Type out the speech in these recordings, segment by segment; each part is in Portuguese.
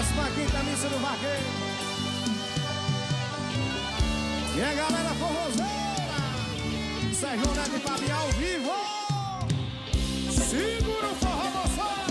15ª missa do vaqueiro. E a galera forrozeira, Sérgio Neto e Fabinho ao vivo. Segura o forró, moçada.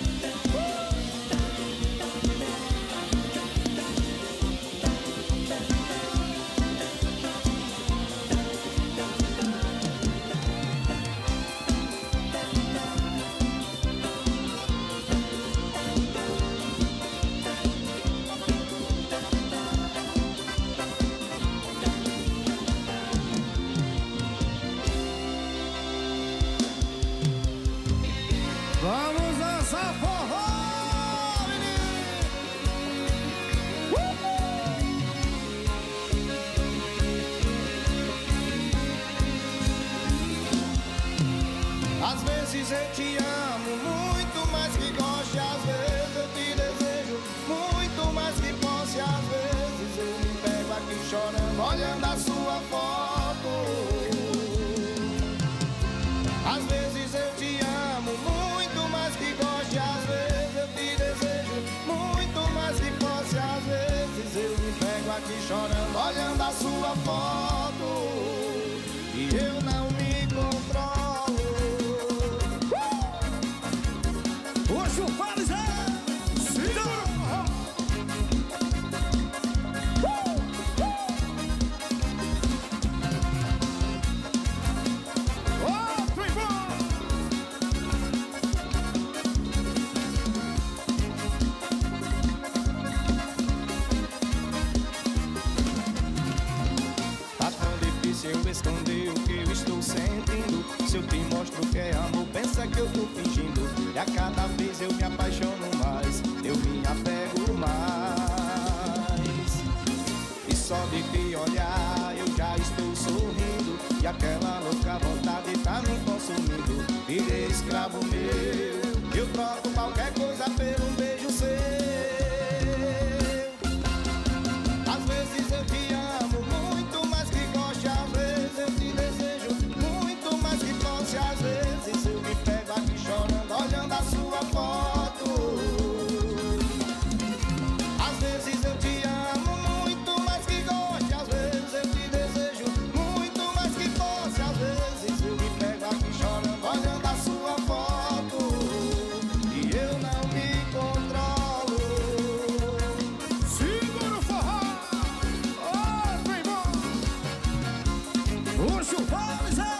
Vamos dançar forró, menino! Às vezes eu te amo muito mais que goste, às vezes eu te desejo muito mais que posse, às vezes eu me pego aqui chorando, olhando a sua foto. Às vezes eu te amo muito mais que goste, às vezes eu te desejo muito mais que posse, às vezes eu me pego aqui chorando, olhando a sua foto e eu não me controlo. Hoje o Fales é eu esconder o que eu estou sentindo. Se eu te mostro que é amor, pensa que eu tô fingindo. E a cada vez eu me apaixono mais, eu me apego mais. E só de te olhar eu já estou sorrindo, e aquela louca vontade tá me consumindo. Virei escravo meu, eu troco qualquer coisa por um beijo seu. Às vezes eu te amo muito mais que goste, às vezes eu te desejo muito mais que posse, às vezes eu me pego aqui chorando, olhando a sua foto. Às vezes eu te amo muito mais que goste, às vezes eu te desejo muito mais que posse, às vezes eu me pego aqui chorando, olhando a sua foto e eu não me controlo. Segura o forró! Hoje o Fales é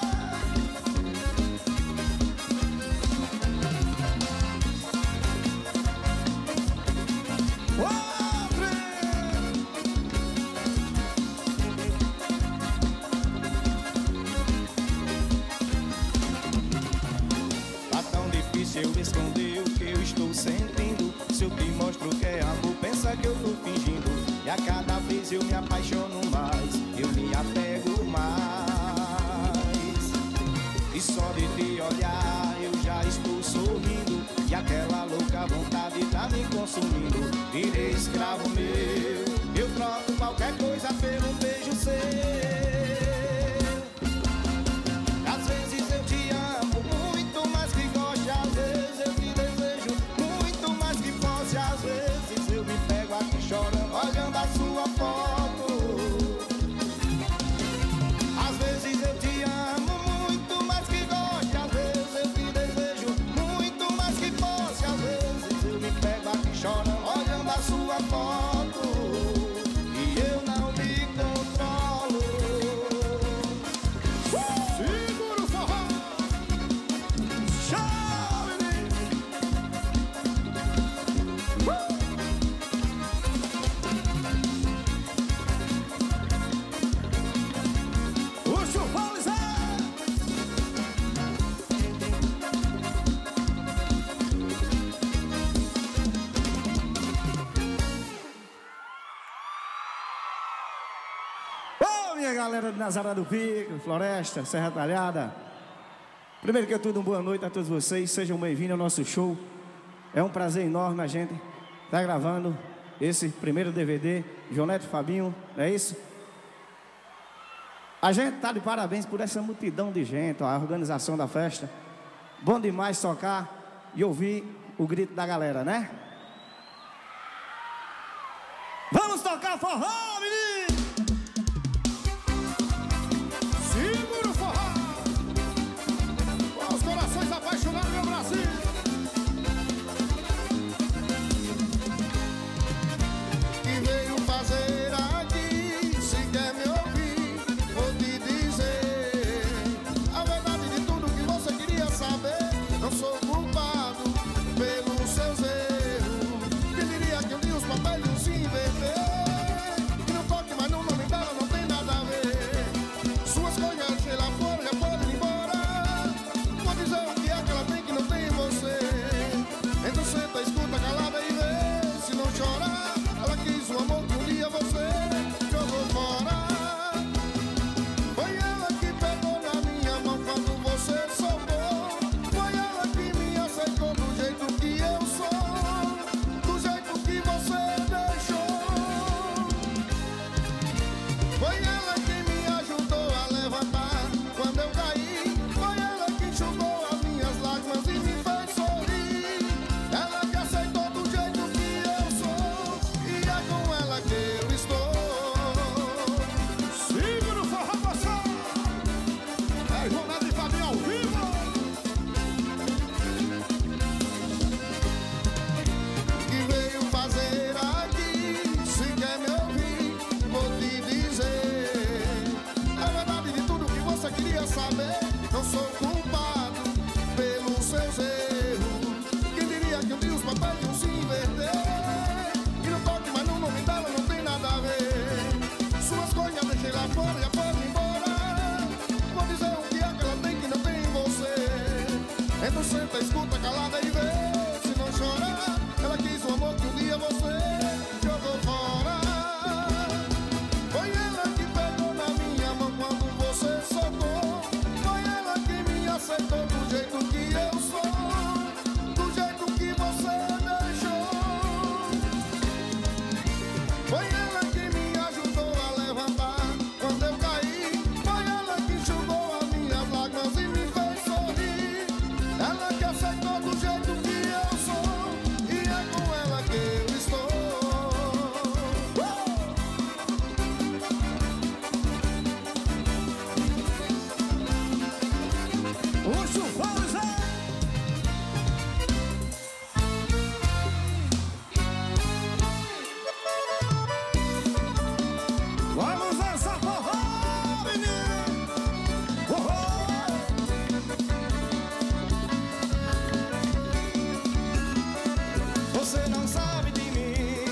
tá tão difícil eu esconder o que eu estou sentindo. Se eu te mostro que é amor, pensa que eu tô fingindo. E a cada vez eu me apaixono mais, eu me apego mais. E só de te olhar eu já estou sorrindo, e aquela louca vontade tá me consumindo. Virei escravo meu, eu troco qualquer coisa por um beijo seu. Às vezes eu te amo muito mais que goste, às vezes eu te desejo muito mais que posse, às vezes eu me pego aqui chorando, olhando a sua foto. Às vezes eu te amo muito mais que goste, às vezes eu te desejo muito mais que posse, às vezes eu me pego aqui chorando, olhando a sua foto e eu não me controlo. Segura o forró! Tchau, menino! O Fales é ô, minha galera de Nazaré do Pico, Floresta, Serra Talhada. Primeiro que tudo, uma boa noite a todos vocês. Sejam bem-vindos ao nosso show. É um prazer enorme a gente estar gravando esse primeiro DVD, João Neto e Fabinho, não é isso? A gente tá de parabéns por essa multidão de gente, ó, a organização da festa. Bom demais tocar e ouvir o grito da galera, né? Vamos tocar forró, menino! Segura o forró! Com os corações apaixonados, meu Brasil! Que veio fazer aqui, se quer me ouvir, vou te dizer a verdade de tudo que você queria saber. Não sou culpado pelos seus erros. Quem diria que eu li os papéis se inverter? Que não toque mais no nome dela, não tem nada a ver. Suas coisas, sei lá fora, já podem ir embora. Vou dizer o que é que ela tem que não tem em você. Então senta, escuta calada e vê. Se não chorar, ela quis um amor que um dia você jogou fora. Foi ela que pegou na minha mão quando você soltou. Foi ela que me aceitou do jeito que eu sou, do jeito que você deixou. Foi ela que me ajudou a levantar quando eu caí. Foi ela que enxugou as minhas lágrimas e me fez sorrir. Ela que aceitou do jeito que eu sou, e é com ela que eu estou. Segura o forró, moção! É Ronaldo e Fabinho ao vivo! Que veio fazer aqui, se quer me ouvir, vou te dizer a verdade de tudo que você queria saber. Não sou culpado pelos seus erros. Quem diria que um dia os papéis iam se inverter? E não toque mais no nome dela, não tem nada a ver. Suas coisas deixei lá fora, já pode ir embora. Vou dizer o que é que ela tem que não tem em você. Então senta, escuta calada e vê. Se não chorar, ela quis um amor que um dia você jogou fora. Foi ela que pegou na minha mão quando você soltou. Foi ela que me aceitou do jeito que eu sou, do jeito que você deixou. Foi ela que me ajudou a levantar quando eu caí. Foi ela que enxugou as minhas lágrimas e me fez sorrir. Ela que aceitou do jeito que eu sou, e é com ela que eu estou. O chufão, Zé! Vamos dançar forró, menino! Você não sabe de mim,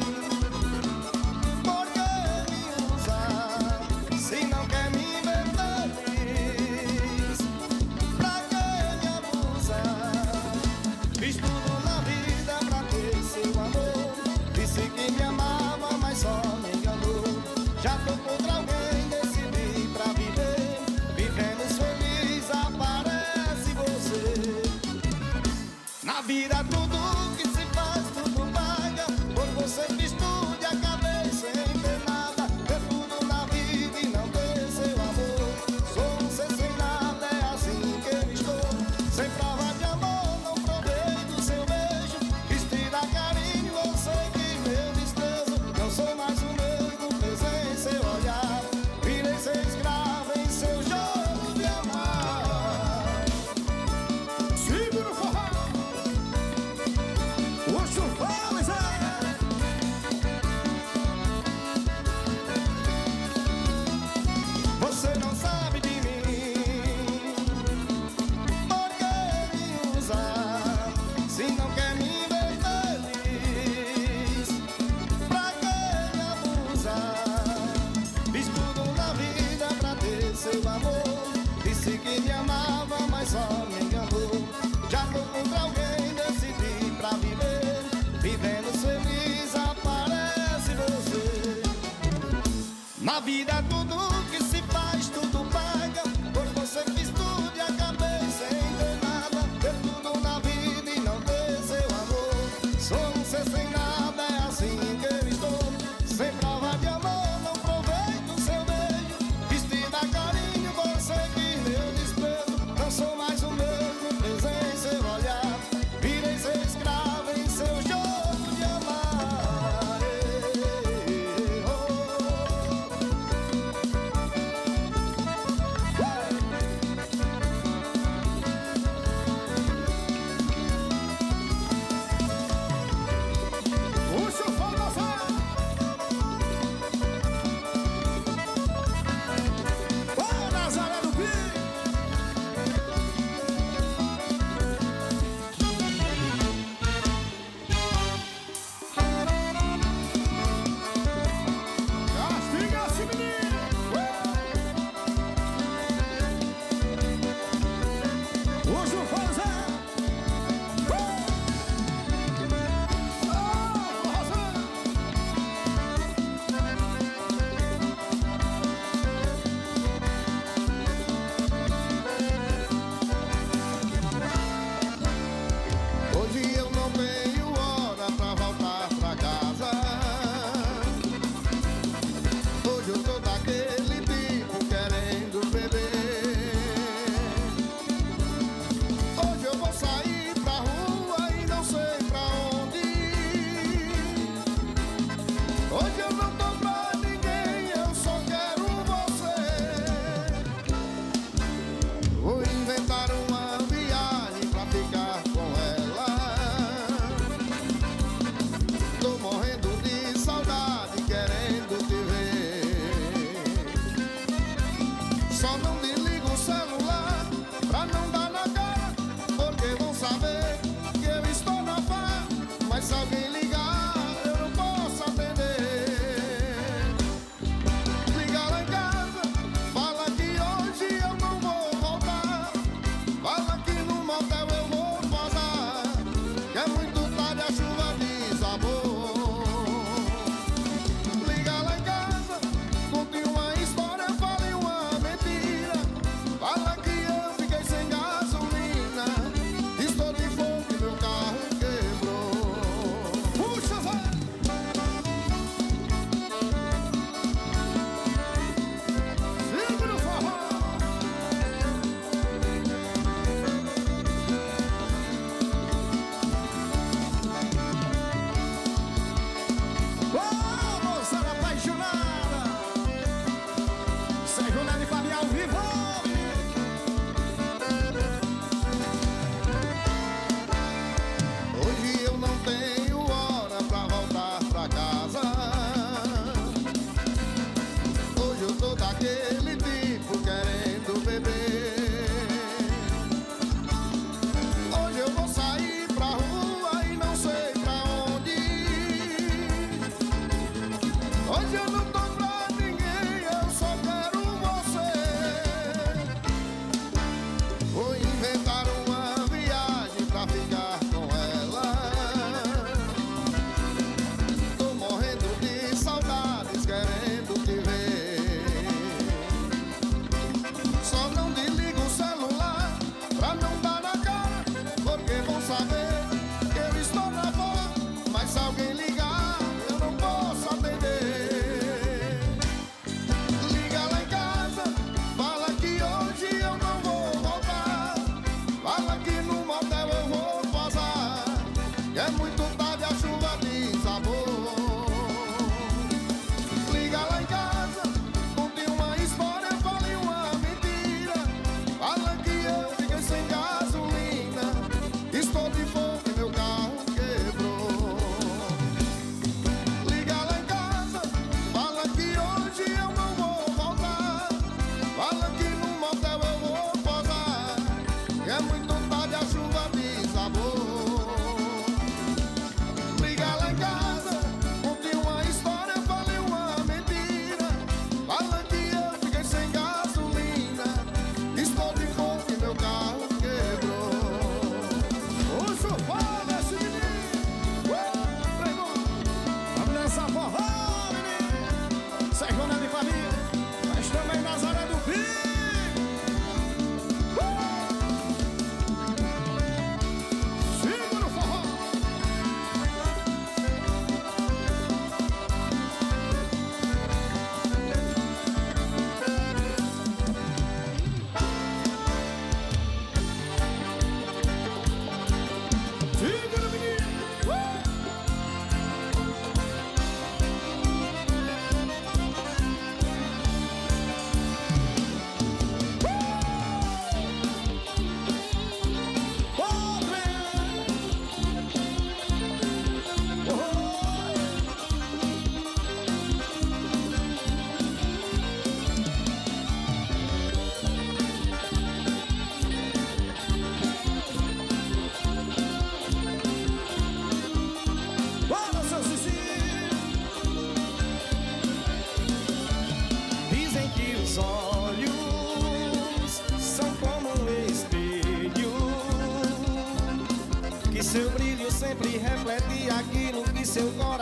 por que me usar se não quer me ver feliz? Pra que me abusar? Fiz tudo na vida pra ter seu amor. Disse que me amava, mas só me enganou. Já tô contra alguém, decidi pra viver. Vivemos feliz, aparece você. Na vida tudo que se faz, tudo paga. Por você fiz tudo e acabei sem ter nada. Ter tudo na vida e não ter seu amor. Sou um ser sem nada, é assim que eu estou. Sem prova de amor, não provei do seu beijo. Quis te dar carinho, você quis meu desprezo. Não sou mais o mesmo, pensei em seu olhar. Virei seu escravo em seu jogo de amar. Segura o forró! O chufão, Zé! Você não sabe de mim, por que me usar se não quer me ver feliz? Pra que me abusar? Fiz tudo na vida pra ter seu amor. Disse que me amava, mas só me enganou. Já tô contra alguém, decidi pra viver. Vivendo feliz, aparece você. Na vida tudo que se faz, tudo paga. Por você fiz tudo e acabei sem ter nada. Ter tudo na vida e não ter seu amor. Sou um ser sem nada, é assim que eu estou. Sem prova de amor, não provei do seu beijo. Quis te dar carinho, você quis meu desprezo. Não sou mais o mesmo, pensei em seu olhar. Virei seu escravo em seu jogo de amar.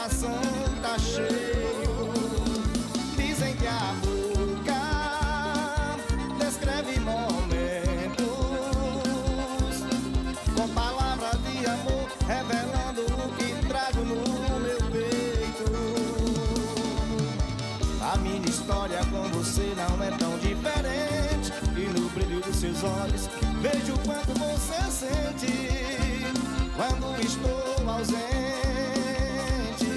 coração tá cheio. Dizem que a boca descreve momentos com palavras de amor, revelando o que trago no meu peito. A minha história com você não é tão diferente, e no brilho dos seus olhos vejo o quanto você sente quando estou ausente.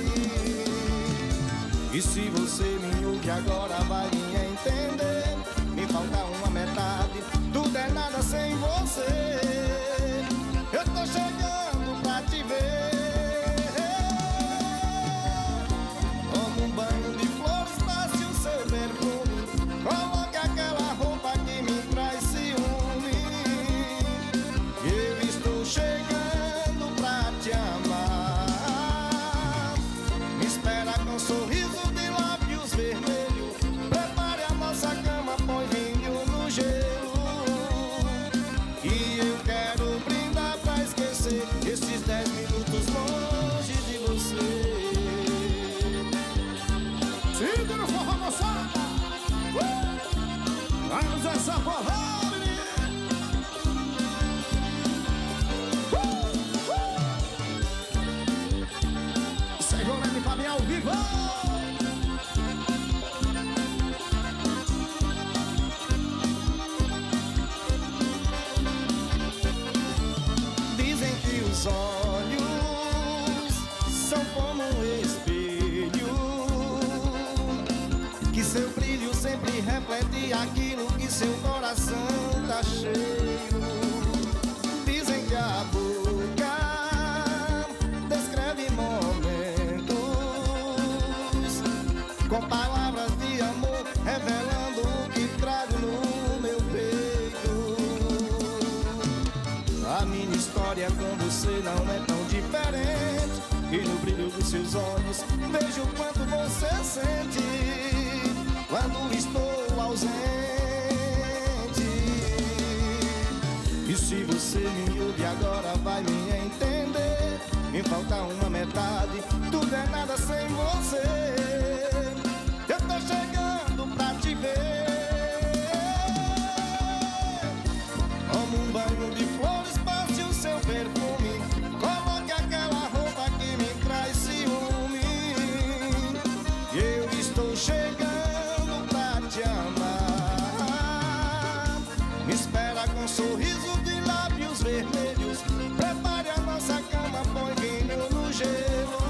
E se você me ouve agora vai me entender. Me falta uma metade, tudo é nada sem você. Eu tô chegando pra te ver. Toma um banho de flores, passe o seu perfume, coloque aquela roupa que me traz ciúme. Eu estou chegando pra te amar. Me espera com um sorriso de lábios vermelhos. Prepare a nossa cama, põe vinho no gelo. E eu quero brindar pra esquecer esses 10 minutos longe de você. Segura o forró, moçada! Vamos essa forró, menino! Senhor, é pra mim ao vivo! Dizem que os olhos são como um espelho, que seu brilho sempre reflete aquilo que seu coração tá cheio. Dizem que a boca descreve momentos com palavras de amor, revelando o que trago no meu peito. A minha história com você não é tão diferente, e no brilho dos seus olhos vejo o quanto você sente quando estou ausente. E se você me ouve agora vai me entender. Me falta uma metade, tudo é nada sem você. Eu tô chegando pra te ver. Toma um banho de flores, passe o seu perfume, coloque aquela roupa que me traz ciúme. Eu estou chegando pra te amar. Me espera com um sorriso de lábios vermelhos. Prepare a nossa cama, põe vinho no gelo.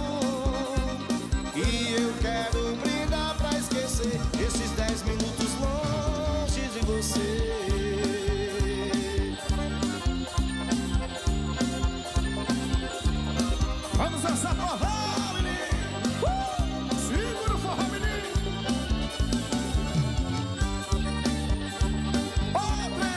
E eu quero brindar pra esquecer esses 10 minutos longe de você. Vamos essa forró, menino! Segura o forró, menino! Outra!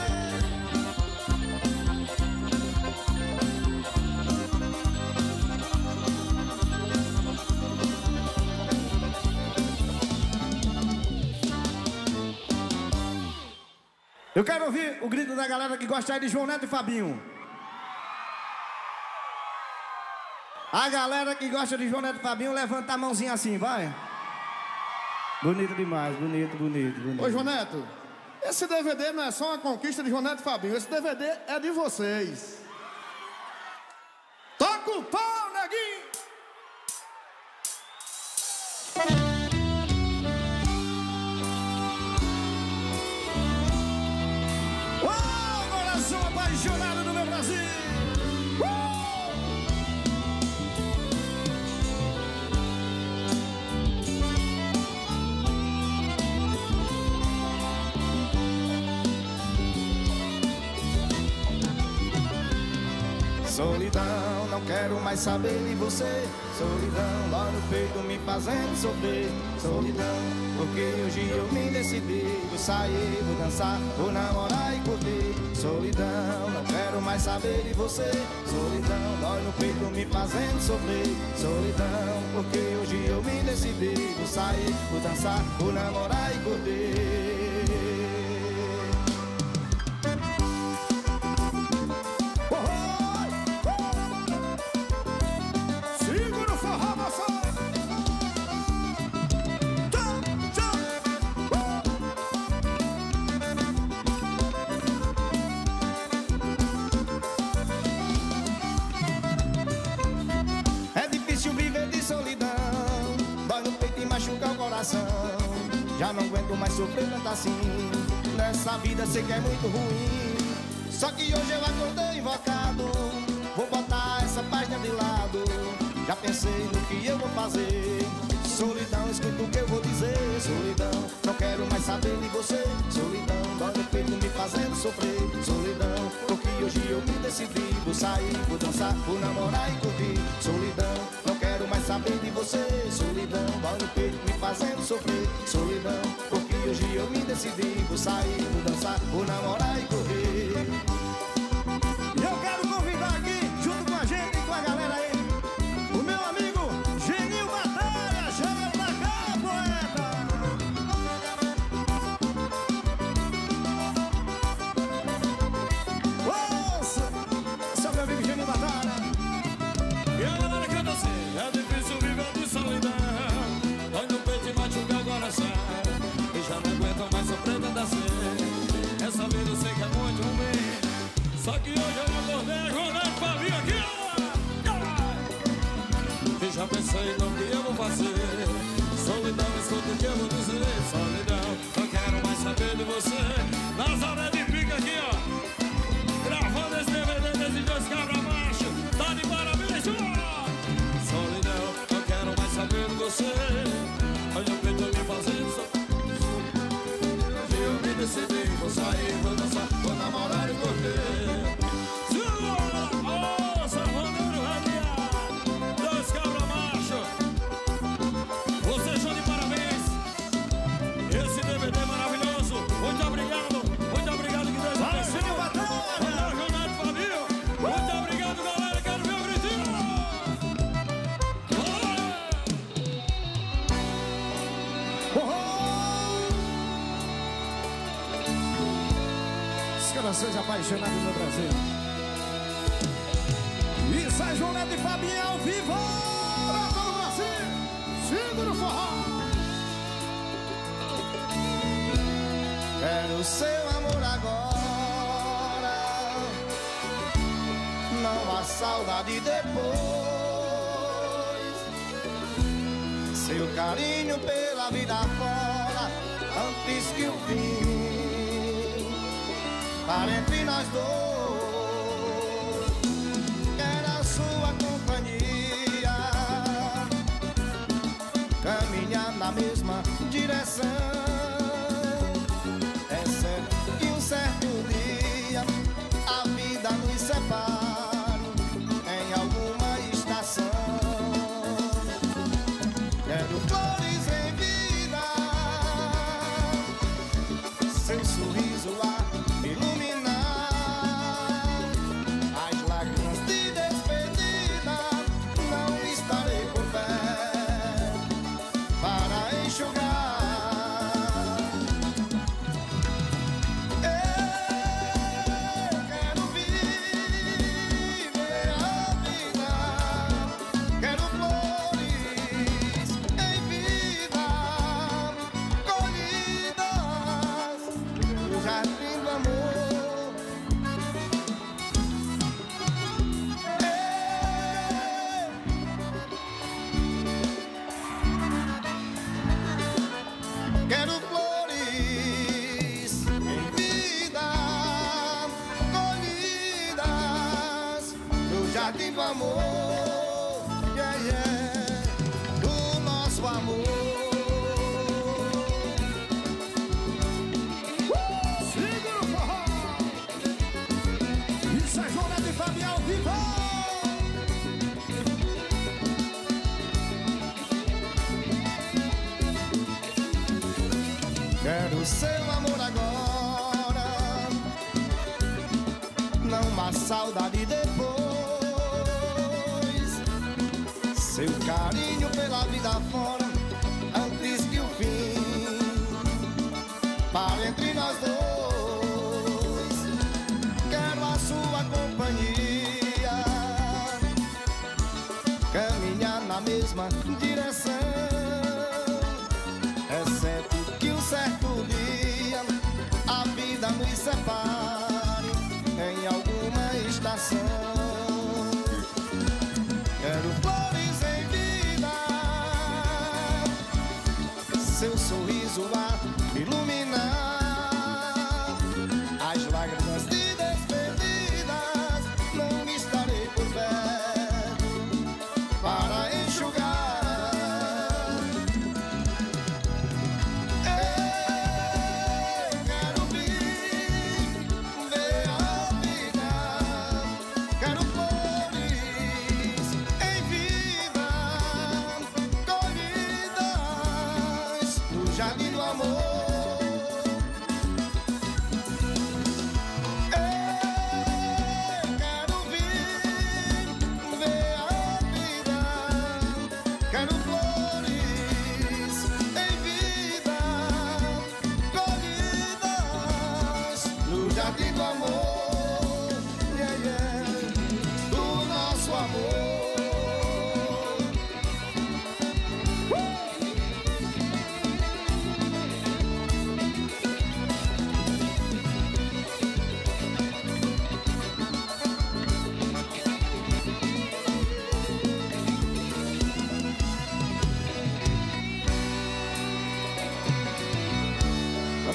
Eu quero ouvir o grito da galera que gosta aí de João Neto e Fabinho. A galera que gosta de João Neto e Fabinho, levanta a mãozinha assim, vai. Bonito demais, bonito, bonito, bonito. Ô, João Neto, esse DVD não é só uma conquista de João Neto e Fabinho. Esse DVD é de vocês. Toca o pau, neguinho! Uau, coração apaixonado do meu Brasil! Solidão, não quero mais saber de você. Solidão, dói no peito me fazendo sofrer. Solidão, porque hoje eu me decidi. Vou sair, vou dançar, vou namorar e curtir. Solidão, não quero mais saber de você. Solidão, dói no peito me fazendo sofrer. Solidão, porque hoje eu me decidi. Vou sair, vou dançar, vou namorar e curtir. Segura o forró, moçada! Já não aguento mais sofrer tanto assim. Nessa vida sei que é muito ruim. Só que hoje eu acordei invocado. Vou botar essa página de lado. Já pensei no que eu vou fazer. Solidão, escuta o que eu vou dizer. Solidão, não quero mais saber de você. Solidão, dói no peito me fazendo sofrer. Solidão, porque hoje eu me decidi. Vou sair, vou dançar, vou namorar e curtir. Solidão, não quero mais saber de você. Solidão, dói no peito me fazendo sofrer. Solidão, porque hoje eu me decidi. Vou sair, vou dançar, vou namorar e curtir. E eu quero convidar aqui, junto com a gente e com a galera aí, o meu amigo Geninho Batalha. Chega pra cá, poeta! Ouça! Esse é o meu amigo Geninho Batalha. E a galera canta assim: é difícil viver de solidão. Dói no peito e machuca o coração. E já não aguento mais sofrer tanto assim. Essa vida eu sei que é muito ruim. Só que hoje eu acordei Ronaldo Fabinho aqui, ó. E já pensei no que eu vou fazer. Solidão, escuta o que eu vou dizer. Solidão, não quero mais saber de você. Nazaré de Pica aqui, ó. Gravando esse DVD desses dois cabra macho. Tá de parabéns, ó. Solidão, não quero mais saber de você. Olha o peito me fazendo sofrer. E eu me decidi, vou sair, vou dançar, vou namorar e correr. Corações apaixonados no Brasil. Isso é João Neto e Fabinho ao vivo. Pra todo o Brasil, segura o forró. Quero seu amor agora. Não há saudade depois. Seu carinho pela vida fora, antes que o fim para entre nós dois. Quero a sua companhia, caminhar na mesma direção. É certo que um certo dia a vida nos separa em alguma estação. Quero flores em vida, seu sorriso a iluminar as lágrimas de despedida. Não estarei por perto para enxugar. Eu quero viver a vida, quero flores em vida, colhidas no jardim do amor. Quero flores em vida, colhidas no jardim do amor, yeah, yeah, do nosso amor. Segura o forró. Isso é João Neto e Fabinho ao vivo. Quero seu amor agora, não há saudade depois. Seu carinho pela vida fora, antes que o fim para entre nós dois. Quero a sua companhia, caminhar na mesma direção. Exceto que um certo dia a vida nos separe em alguma estação. Quero flores em vida, seu sorriso a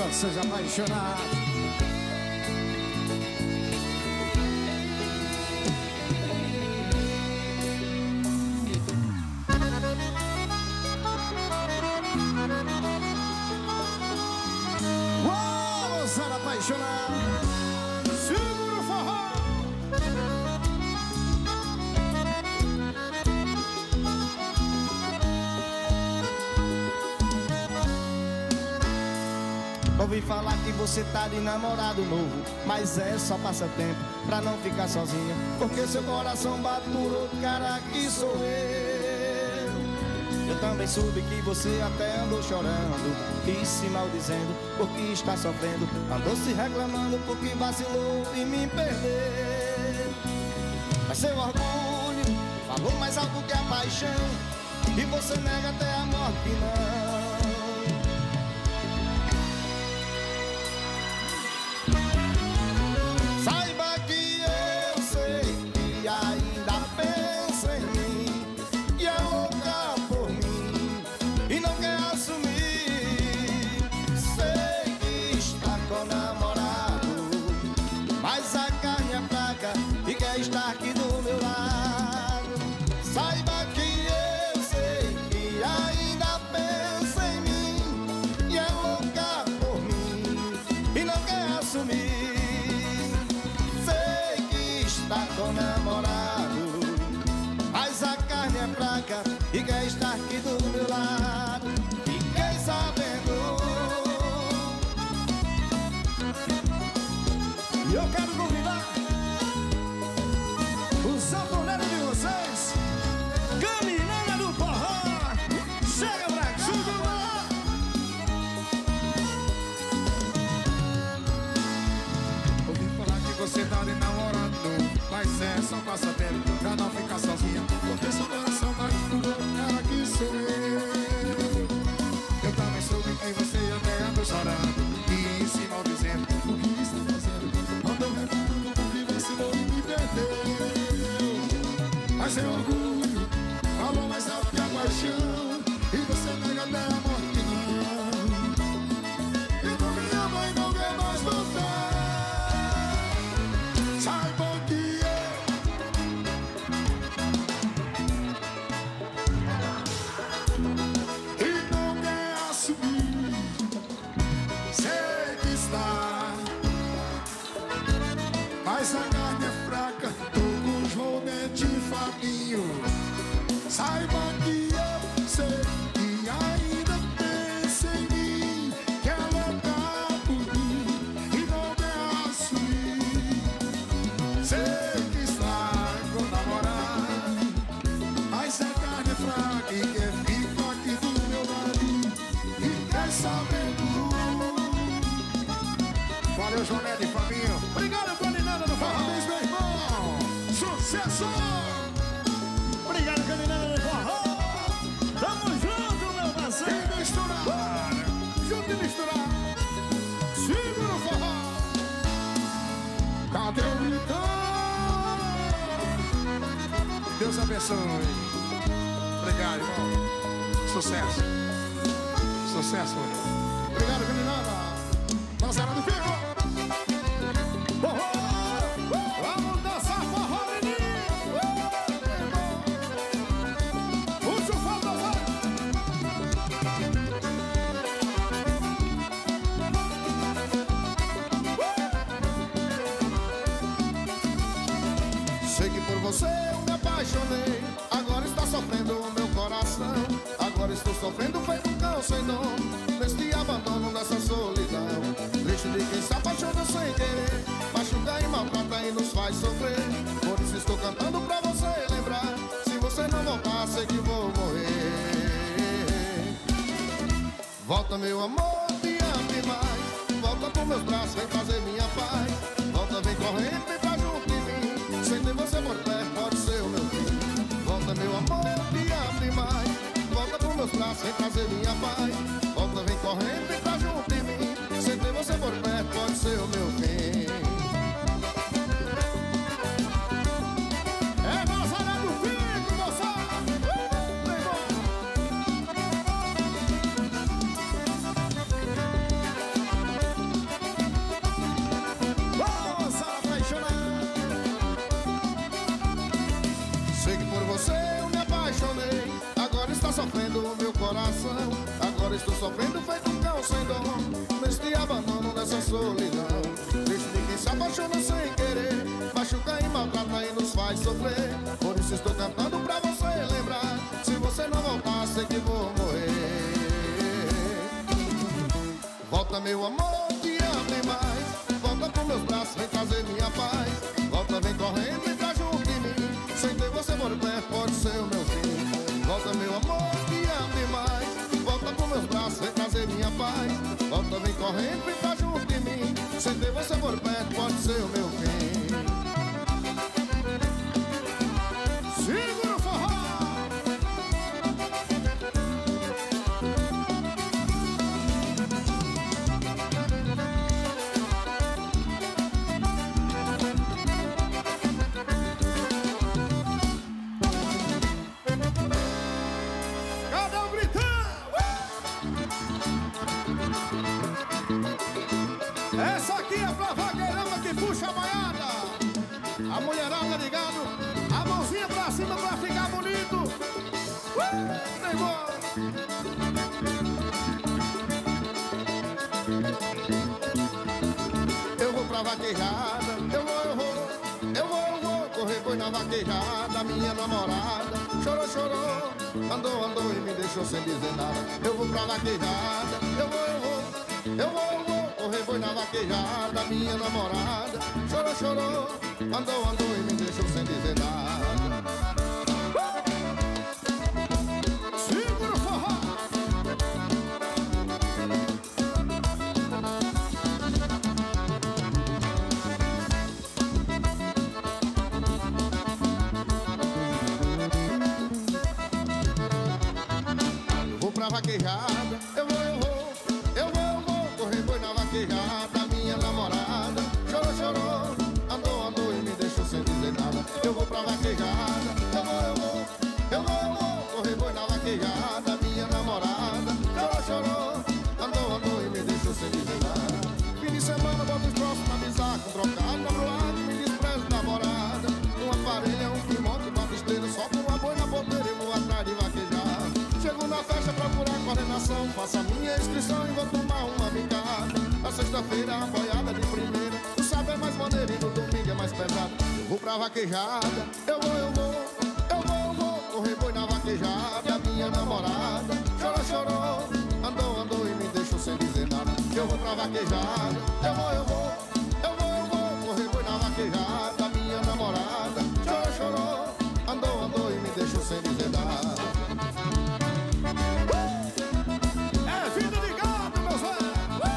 corações apaixonados. Apaixonado, segura o forró. Ouvi falar que você tá de namorado novo, mas é só passatempo pra não ficar sozinha, porque seu coração bate por outro cara que sou eu. Eu também soube que você até andou chorando e se maldizendo porque está sofrendo. Andou se reclamando porque vacilou e me perdeu. Mas seu orgulho falou mais alto que a paixão, e você nega até a morte que não. Saiba que eu sei que ainda pensa em mim e é louca por mim e não quer assumir. Sei que está com namorado, mas a carne é fraca e quer estar aqui do meu lado. Saiba que eu sei que ainda pensa em mim e é louca por mim e não quer assumir. Sei que está com namorado, mas a carne é fraca e quer estar aqui do meu lado. Fiquei sabendo. E eu quero convidar os sanfoneros de vocês, Caminhada do Forró. Chega pra cá, chega lá. Ouvi falar que você tá de namorado, mas é só passatempo pra não ficar sozinha, porque seu coração bate por outro cara que sou eu. Eu também soube que você até andou chorando e se maldizendo o que está fazendo. Andou reclamando porque vacilou e me perdeu. Mas seu orgulho falou mais alto que a paixão, e você nega até a morte que não. E não me ama e não quer mais voltar. Saiba que e não quer assumir. Sei que está, mas a carne é fraca, tô com os rodetes faminho. Saiba que eu sei que ainda pensa em mim, que ela tá por mim e não quer assumir. Sei que está com namorado, mas a carne é fraca e quer ficar aqui do meu lado. E quer sabendo. Valeu, Jonete e Fabinho. Obrigado, Caminhada do Forró. Parabéns, meu irmão. Sucesso! Obrigado, Caminhada do Forró. Tamo junto, meu parceiro. E misturar. Junto e misturar. Segura o forró. Cadê o gritão? Deus abençoe. Obrigado, irmão. Sucesso. Sucesso, irmão. Obrigado, Caminhada. Lançada do Pico. Forró. Vamos dançar forró, menino. Puxa o fogo, dançar. Sei que por você eu me apaixonei, agora está sofrendo o meu coração. Agora estou sofrendo feito um cão sem dom, neste abandono, nessa solidão. Triste de quem se apaixona sem querer, machuca e maltrata e nos faz sofrer. Por isso estou cantando pra você lembrar, se você não voltar sei que vou morrer. Volta meu amor, te amo demais, volta pros meus braços, vem fazer minha paz. Volta, vem correndo, vem pra junto de mim, sem ter você por perto pode ser o meu fim. Volta meu amor, te amo demais, volta pros meus braços, vem fazer minha paz. Volta, vem correndo, vem pra junto de mim, sem ter você por perto pode ser o meu fim. É Nazaré do Pico, moçada. meu coração. Agora estou sofrendo feito um cão sem dom, neste abandono, nessa solidão. Triste de quem se apaixona sem querer, machuca e maltrata e nos faz sofrer. Por isso estou cantando pra você lembrar, se você não voltar sei que vou morrer. Volta meu amor, te amo demais. Volta com meus braços, vem trazer minha paz. Volta, vem correndo, vem pra junto de mim. Sem ter você por perto pode ser o meu fim. Volta meu amor, te amo demais. Volta com meus braços, vem trazer minha paz. Volta, vem correndo, vem pra junto de mim. Sem ter você por perto pode ser o meu fim. Segura o forró! Essa aqui é pra vaqueirama que puxa a boiada. A mulherada ligado, a mãozinha pra cima pra ficar bonito. Negou. Eu vou pra vaquejada, eu vou correr boi na vaquejada. Minha namorada chorou, chorou, andou e me deixou sem dizer nada. Eu vou pra vaquejada, eu vou correr boi na vaquejada. Minha namorada chorou, chorou, andou e me deixou sem dizer nada. Segura o forró! Eu vou pra vaquejada, eu vou correr boi na vaquejada. Minha namorada chorou, chorou, andou e me deixou sem dizer nada. Eu vou pra vaquejada, eu vou correr boi na vaquejada. Minha namorada chorou, chorou, andou e me deixou sem dizer nada. Fim de semana boto os troços na mesa com trocado na broada, me desprezo namorada. Um aparelho, um que monta, uma esteira, solta uma boi na ponteira e vou atrás de vaquejar. Chego na festa procurar coordenação, faço a minha inscrição e vou tomar uma bicada. Na sexta-feira a boiada de primeira, o sábado é mais maneiro e no domingo é mais pesado. Eu vou pra vaquejada, eu vou correr boi na vaquejada. Minha namorada chorou, chorou, andou e me deixou sem dizer nada. Eu vou pra vaquejada, eu vou correr boi na vaquejada. Minha namorada chorou, chorou, andou e me deixou sem dizer nada. É vida de gato, meu velho!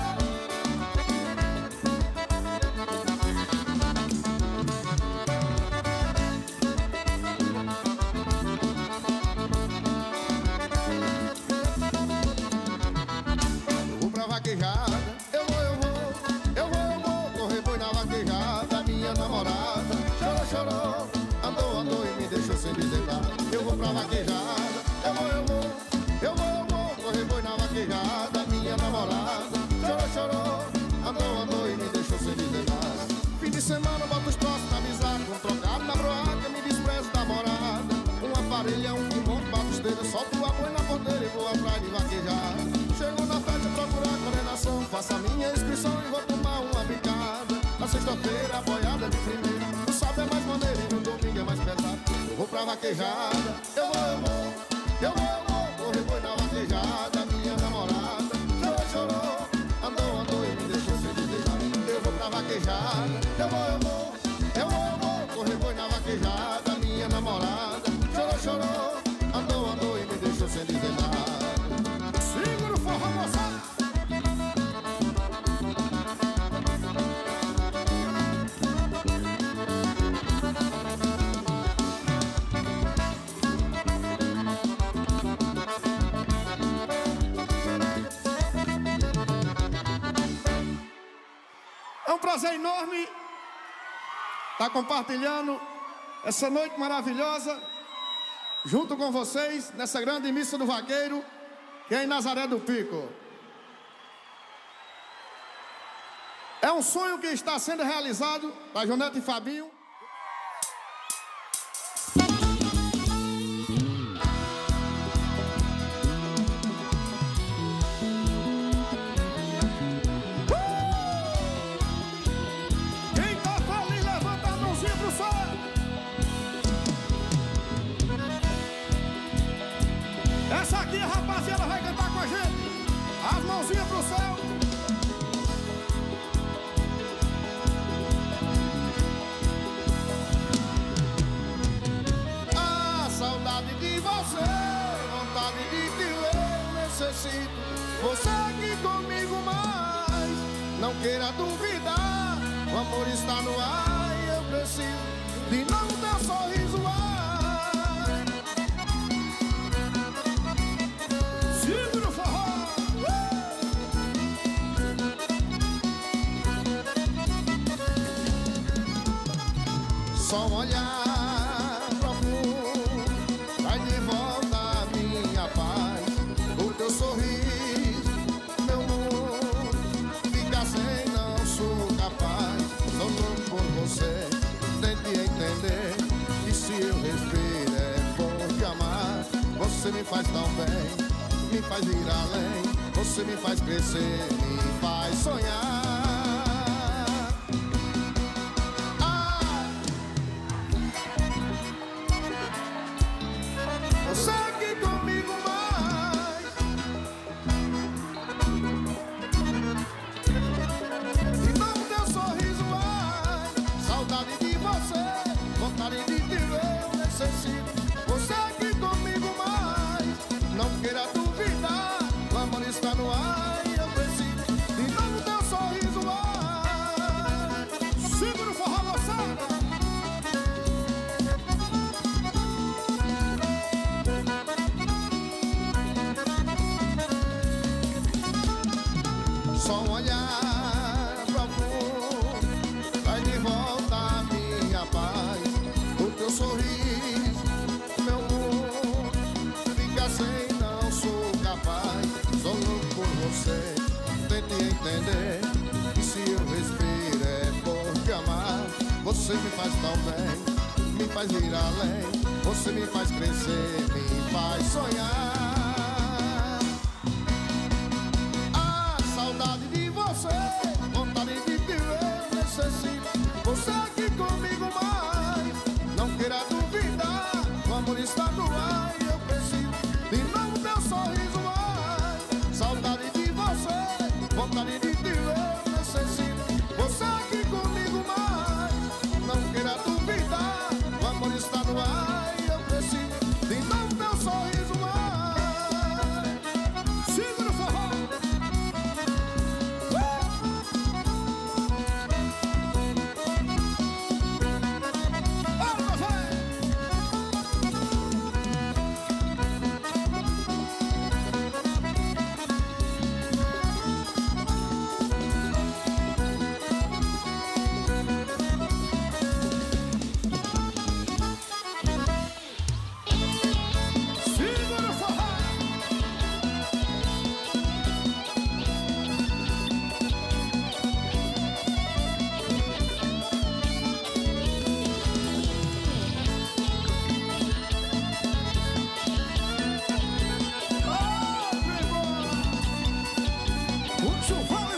Eu vou pra vaquejada, eu vou correr boi na vaquejada. Minha namorada chorou, chorou, andou e me deixou sem dizer nada. Eu vou pra vaquejada, eu vou correr boi na vaquejada. Minha namorada chorou, chorou, andou e me deixou sem dizer nada. Fim de semana boto os troços na mesa com trocado na broaca, me desprezo da morada. Um aparelho, um que monta, bato esteira, solto a boi na ponteira e vou atrás de vaquejar. Chego na festa procurar coordenação, faço a minha inscrição e vou tomar uma bicada. Na sexta-feira a boiada de primeira, no sábado é mais maneiro e no domingo é mais pesado. Eu vou pra vaquejada, eu vou correr boi na vaquejada. Minha namorada chorou, chorou, andou e me deixou sem dizer nada. Eu vou pra vaquejada, eu vou correr boi na vaquejada. Minha namorada chorou, chorou, andou e me deixou sem dizer nada. Segura o forró, moçada! É um prazer enorme estar compartilhando essa noite maravilhosa junto com vocês nessa grande missa do vaqueiro que é em Nazaré do Pico. É um sonho que está sendo realizado da Jonete e Fabinho. mãozinha pro céu. A saudade de você, vontade de te ver, necessito você aqui comigo mais. Não queira duvidar, o amor está no ar e eu preciso de novo teu sorriso. Ai. Segura o forró. Só um olhar profundo traz de volta a minha paz. O teu sorriso, meu mundo fica sem, não sou capaz. Sou louco por você, tente entender que se eu respiro é por te amar. Você me faz tão bem, me faz ir além. Você me faz crescer, me faz sonhar. Você aqui comigo mais. E não teu sorriso mais. Saudade de você, vontade de te ver, eu necessito você aqui comigo mais. Não queira duvidar, o amor está no ar e eu preciso de novo teu sorriso mais. Segura o forró, moçada. Só um olhar profundo traz de volta a minha paz. O teu sorriso, meu mundo fica sem, não sou capaz. Sou louco por você, tente entender que se eu respiro é por te amar. Você me faz tão bem, me faz ir além. Você me faz crescer, me faz sonhar. Saudade de você, vontade de te ver, necessito você aqui comigo mais. Não queira duvidar, o amor está no ar e eu preciso de novo teu sorriso mais. Saudade de você, vontade de te ver, necessito você aqui comigo mais. Não queira duvidar, o amor está no ar e eu preciso de novo teu sorriso mais. Segura o forró. Bora, meu velho. Segura o forró. Puxa o fole,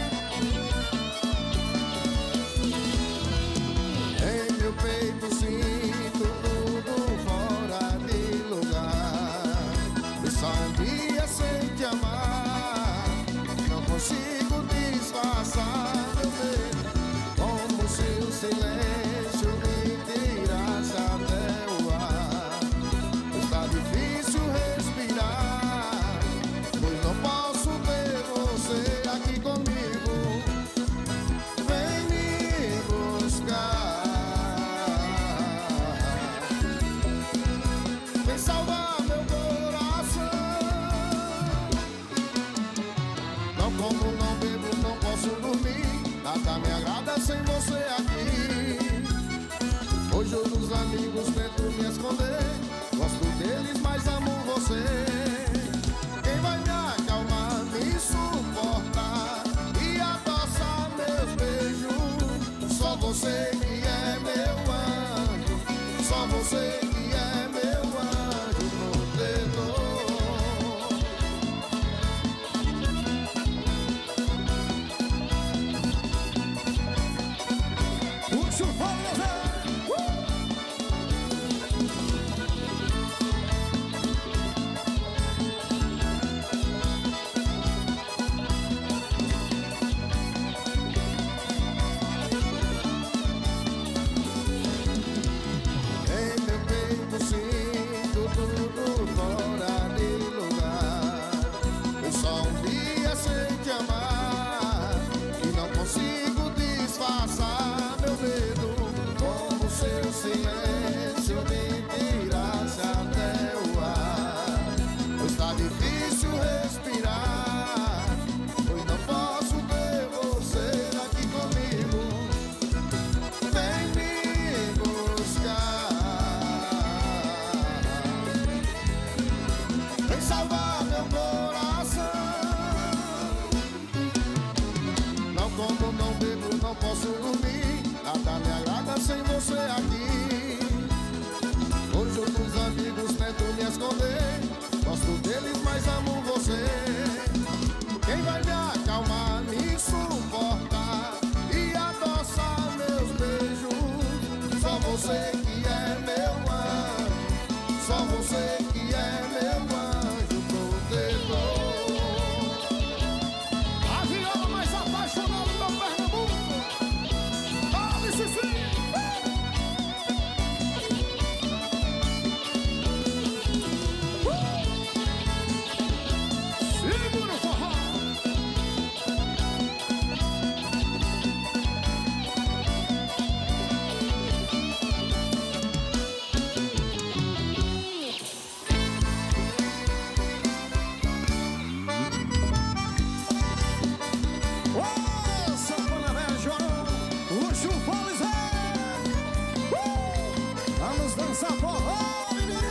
Em meu peito sinto tudo fora de lugar. E só um dia sem te amar, não consigo disfarçar meu medo. Como se o silêncio me tirasse até o ar. Está difícil respirar, pois não posso ter você aqui comigo. Vem me buscar, vem salvar meu coração. Não como, não bebo, não posso dormir. Nada me agrada sem você aqui. Hoje eu dos amigos tento me esconder. Gosto deles, mas amo você. Quem vai me acalmar, me suportar e adoçar meus beijos? Só você que é meu anjo, só você que é meu anjo protetor. puxa o fole, velho. difícil respirar, pois não posso ver você aqui comigo. Vem me buscar, vem salvar meu coração. Não como, não bebo, não posso dormir, nada me agrada sem você aqui. Hoje outros amigos tento me esconder, gosto deles, mas amo você. Quem vai me acalmar, me suportar e adoçar meus beijos? Só você que é meu anjo, só você que é meu anjo protetor. A viola mais apaixonada do Pernambuco. Olha esse sim. Segura o forró. Ô, Sanfona Velha chorou, o chufão Zé. Vamos dançar forró, menino.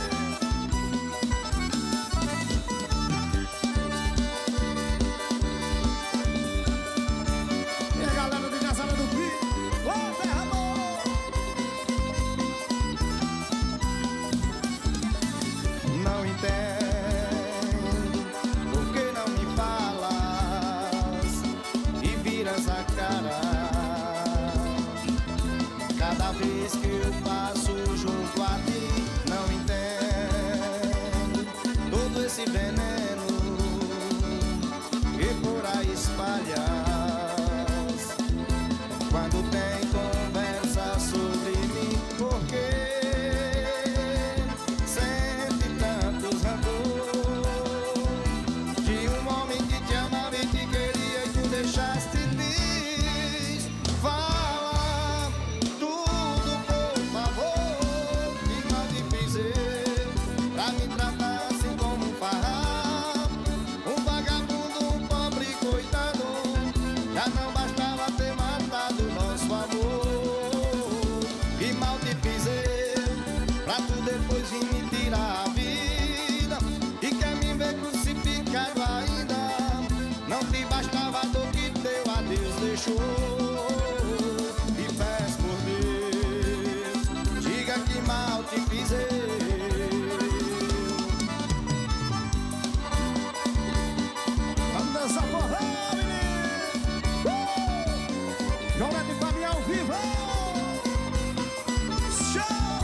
E a galera de Casada do Pico, ô terra boa. Não entendo por que não me falas e viras a cara cada vez que eu passo junto a ti. Não entendo todo esse veneno que por aí espalhas quando tem conversa sobre mim. Porque sente tantos rancor de um homem que te amava e te queria e tu deixaste de. Fala tudo, por favor, que mal te fiz eu pra me tratar assim como um farrapo, um vagabundo, um pobre coitado. Já não bastava ter matado nosso amor. Que mal te fiz eu pra tu depois vir me tirar a vida e quer me ver crucificado ainda. Não te bastava a dor que teu adeus deixou. E peço por Deus, diga que mal te fiz eu. Vamos dançar forró, menino. Jolete e Fabião ao vivo. Show!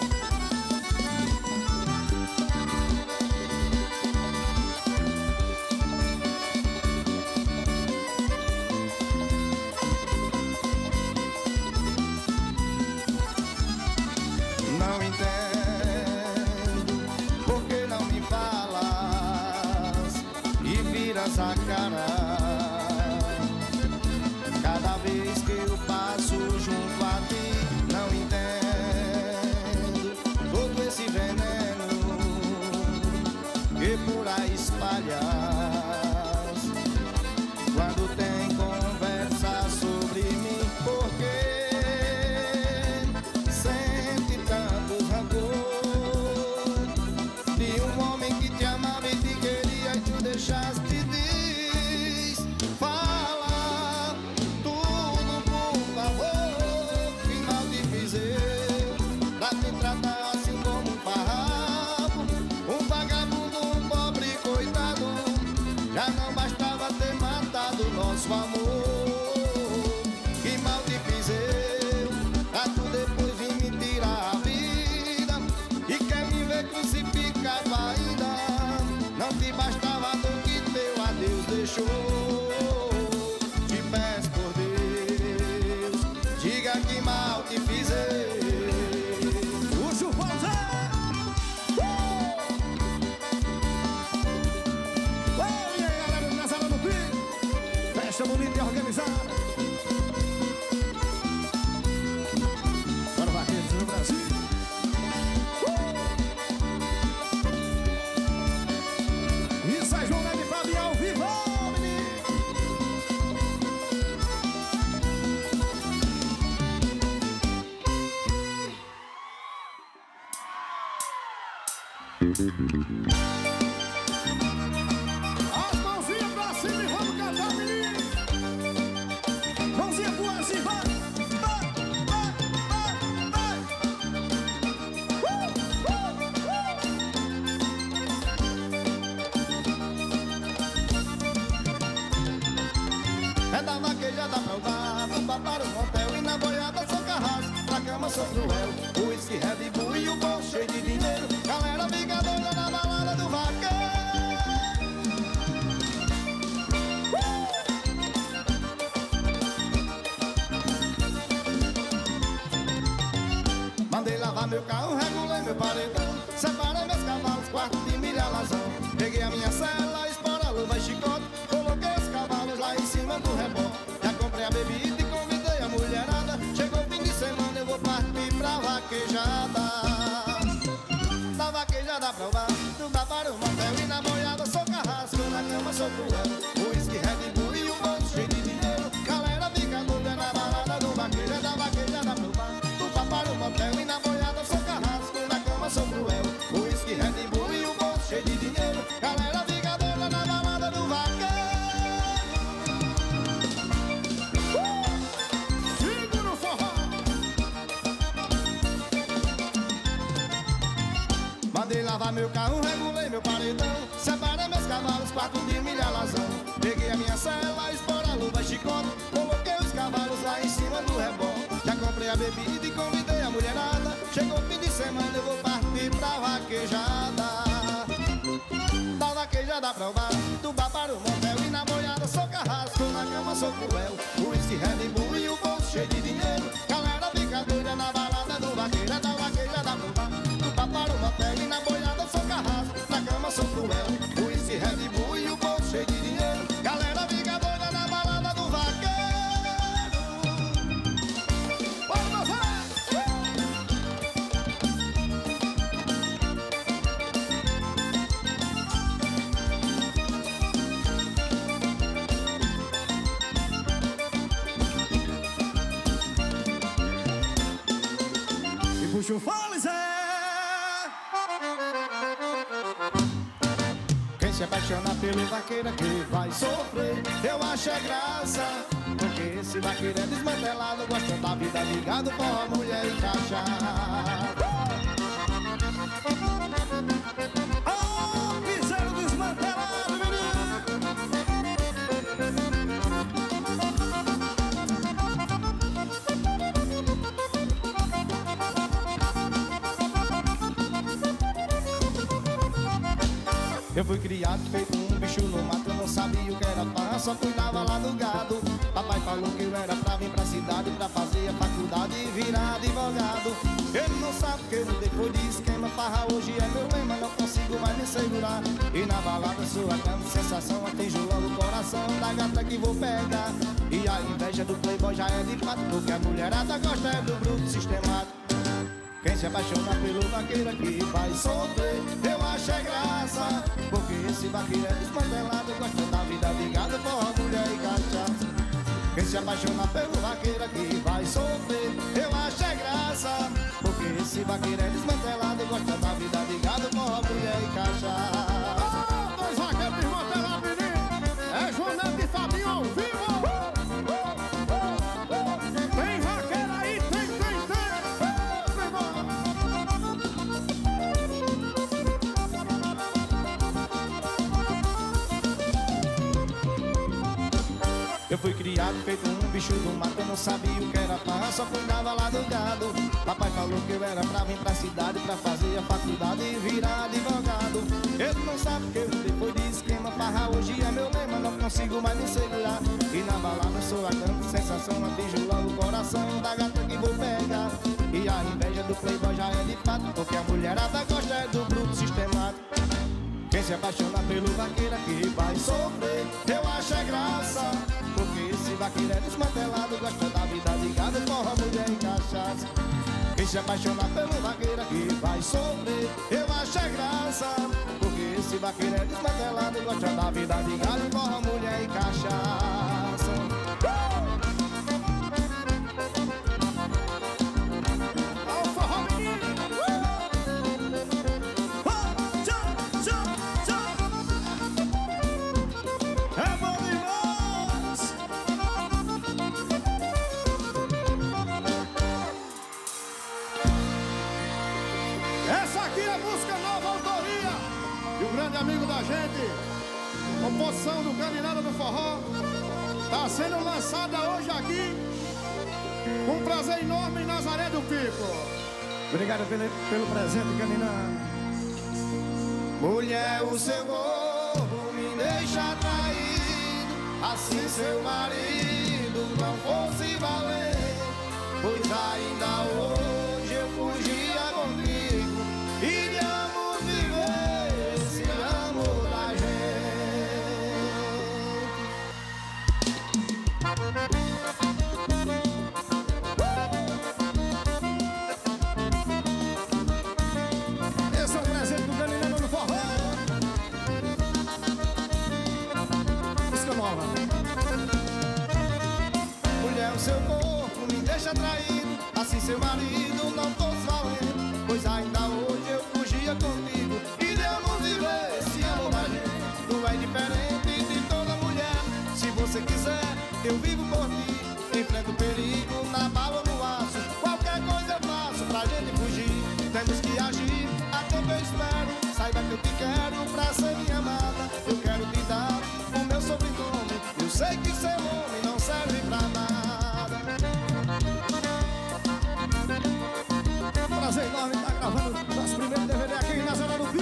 Não entendo por que não me falas e viras a cara cada vez que eu passo junto a ti. Não entendo todo esse veneno que por aí espalhas quando tem conversa sobre mim. Porque sente tantos rancor de um homem que te amava e te queria e tu deixaste de. Fala tudo, por favor, que mal te fiz eu pra te tratar assim como um farrapo, um vagabundo, um pobre coitado. Já não bastava ter matado nosso amor. Que mal te fiz eu pra tu depois vir me tirar a vida e quer me ver crucificado ainda. Não te bastava a dor que teu adeus deixou. Te peço por Deus, diga que mal te fiz eu. O chufão Zé. Ô, e aí, galera de Casada do Pico. Festa bonita e organizada. Para vaqueiros do Brasil. Isso aí, João. As mãozinhas pra cima e vamos cantar, menino. Mãozinha pro ar, assim, vai. É da vaquejada pra o bar, do bar para o motel e na boiada sou carrasco, pra cama sou cruel. O uísque, Red Bull e o bolso cheio de dinheiro, galera vingadora na balada do vaqueiro. Mandei lavar meu carro, regulei meu paredão, separei meus cavalos, quarto de milha alazão. Peguei a minha cela, espora, luva e chicote, coloquei os cavalos lá em cima do rebote. Já comprei a bebida e convidei a mulherada. Chegou o fim de semana, eu vou partir pra vaquejada. Da vaquejada pra o bar, do bar para o motel e na boiada sou carrasco, na cama sou cruel. O uísque, Red Bull e o bolso cheio de dinheiro, galera fica doida na balada do vaquejo. É da vaquejada pro bar, do bar para o motel e na boiada sou carrasco, na cama sou cruel. O uísque, Red Bull e o bolso cheio de dinheiro, galera fica doida na balada do vaquejo. Segura o forró. Mandei lavar meu carro, regulei meu paredão, separei meus cavalos, quarto de milha alazão. Peguei a minha cela, espora, luva e chicote, coloquei os cavalos lá em cima do rebote. Já comprei a bebida e convidei a mulherada. Chegou o fim de semana, eu vou partir pra vaquejada. Da vaquejada pra o bar, do bar para o motel e na boiada sou carrasco, na cama sou cruel. O uísque, Red Bull e o bolso cheio de dinheiro, galera fica doida na balada do vaqueiro. É da vaquejada pro bar, do bar para o motel e na boiada sou carrasco, na cama sou cruel. O uísque, Red Bull e o bolso cheio de dinheiro, galera fica doida na balada do vaqueiro. Vamos lá. E puxa o fole, Zé. Quem se apaixona pelo vaqueiro que vai sofrer, eu acho é graça, porque esse vaqueiro é desmantelado, gosta da vida ligado com a mulher e cachaça. Ah, piseiro desmantelado, menino. Eu fui criado feito um bicho no mato, eu não sabia o que era pão, só cuidava lá do gado. Papai falou que eu era pra vir pra cidade, pra fazer a faculdade e virar advogado. Ele não sabe que eu depois de esquema, farra hoje é meu lema, não consigo mais me segurar. E na balada sou a grande sensação, atinjo logo o coração da gata que vou pegar. E a inveja do playboy já é de fato, porque a mulherada gosta é do bruto sistemático. Quem se apaixona pelo vaqueiro que vai sofrer, eu acho é graça, porque esse vaqueiro é desmantelado, gosta da vida ligada com a mulher e cachaça. Quem se apaixona pelo vaqueiro que vai sofrer, eu acho é graça, porque esse vaqueiro é desmantelado, gosta da vida ligada com a mulher e cachaça. Ah, dois vaqueiros desmantelados, menino. É João Neto e Fabinho ao vivo. Tem vaqueiro aí, tem. Eu fui criado feito um bicho do mato, eu não sabia o que era pão, só cuidava lá do gado. Papai falou que eu era pra vir pra cidade, pra fazer a faculdade e virar advogado. Ele não sabe que eu depois de esquema, farra hoje é meu lema, não consigo mais me segurar. E na balada sou a grande sensação, atinjo logo o coração da gata que vou pegar. E a inveja do playboy já é de fato, porque a mulherada gosta é do bruto sistemático. Quem se apaixona pelo vaqueiro que vai sofrer, eu acho é graça, porque esse vaqueiro é desmantelado, gosta da vida ligada com a mulher e cachaça. Quem se apaixona pelo vaqueiro que vai sofrer, eu acho é graça, porque esse vaqueiro é desmantelado, gosta da vida ligada com a mulher e cachaça. Ó o forró, menino. Tchau. promoção do Caminhada do Forró está sendo lançada hoje aqui. Um prazer enorme em Nazaré do Pico. Obrigado pelo presente, Caminhada. Mulher, o seu corpo me deixa traído. Assim seu marido não fosse valer, pois ainda hoje eu fugia contigo. Iríamos viver esse amor da gente. Esse é o presente do Caminhada no Forró. Música nova. Mulher, o seu corpo me deixa traído. Assim seu marido não fosse valendo, pois ainda hoje eu fugia contigo. Iríamos viver esse amor da gente. Não é diferente de toda mulher. Se você quiser, eu vivo por ti. Enfrento o perigo na bala ou no aço. Qualquer coisa eu faço pra gente fugir. Temos que agir, a tempo eu espero. Saiba que eu te quero pra ser minha amada. Eu quero te dar o meu sobrenome. Eu sei que seu nome não serve pra nada. Prazer enorme estar gravando nosso primeiro DVD aqui em Nazaré do Pico.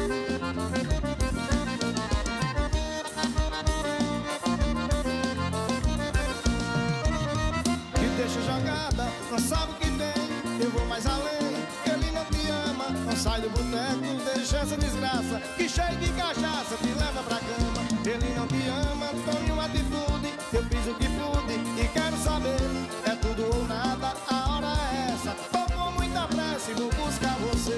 Te deixa jogada, não sabe o que tem. Eu vou mais além, ele não te ama. Não sai do boteco, deixa essa desgraça que cheio de cachaça te leva pra cama. Ele não te ama, tome uma atitude. Eu fiz o que pude e quero saber. É tudo ou nada, a hora é essa. Tô com muita pressa e vou buscar você.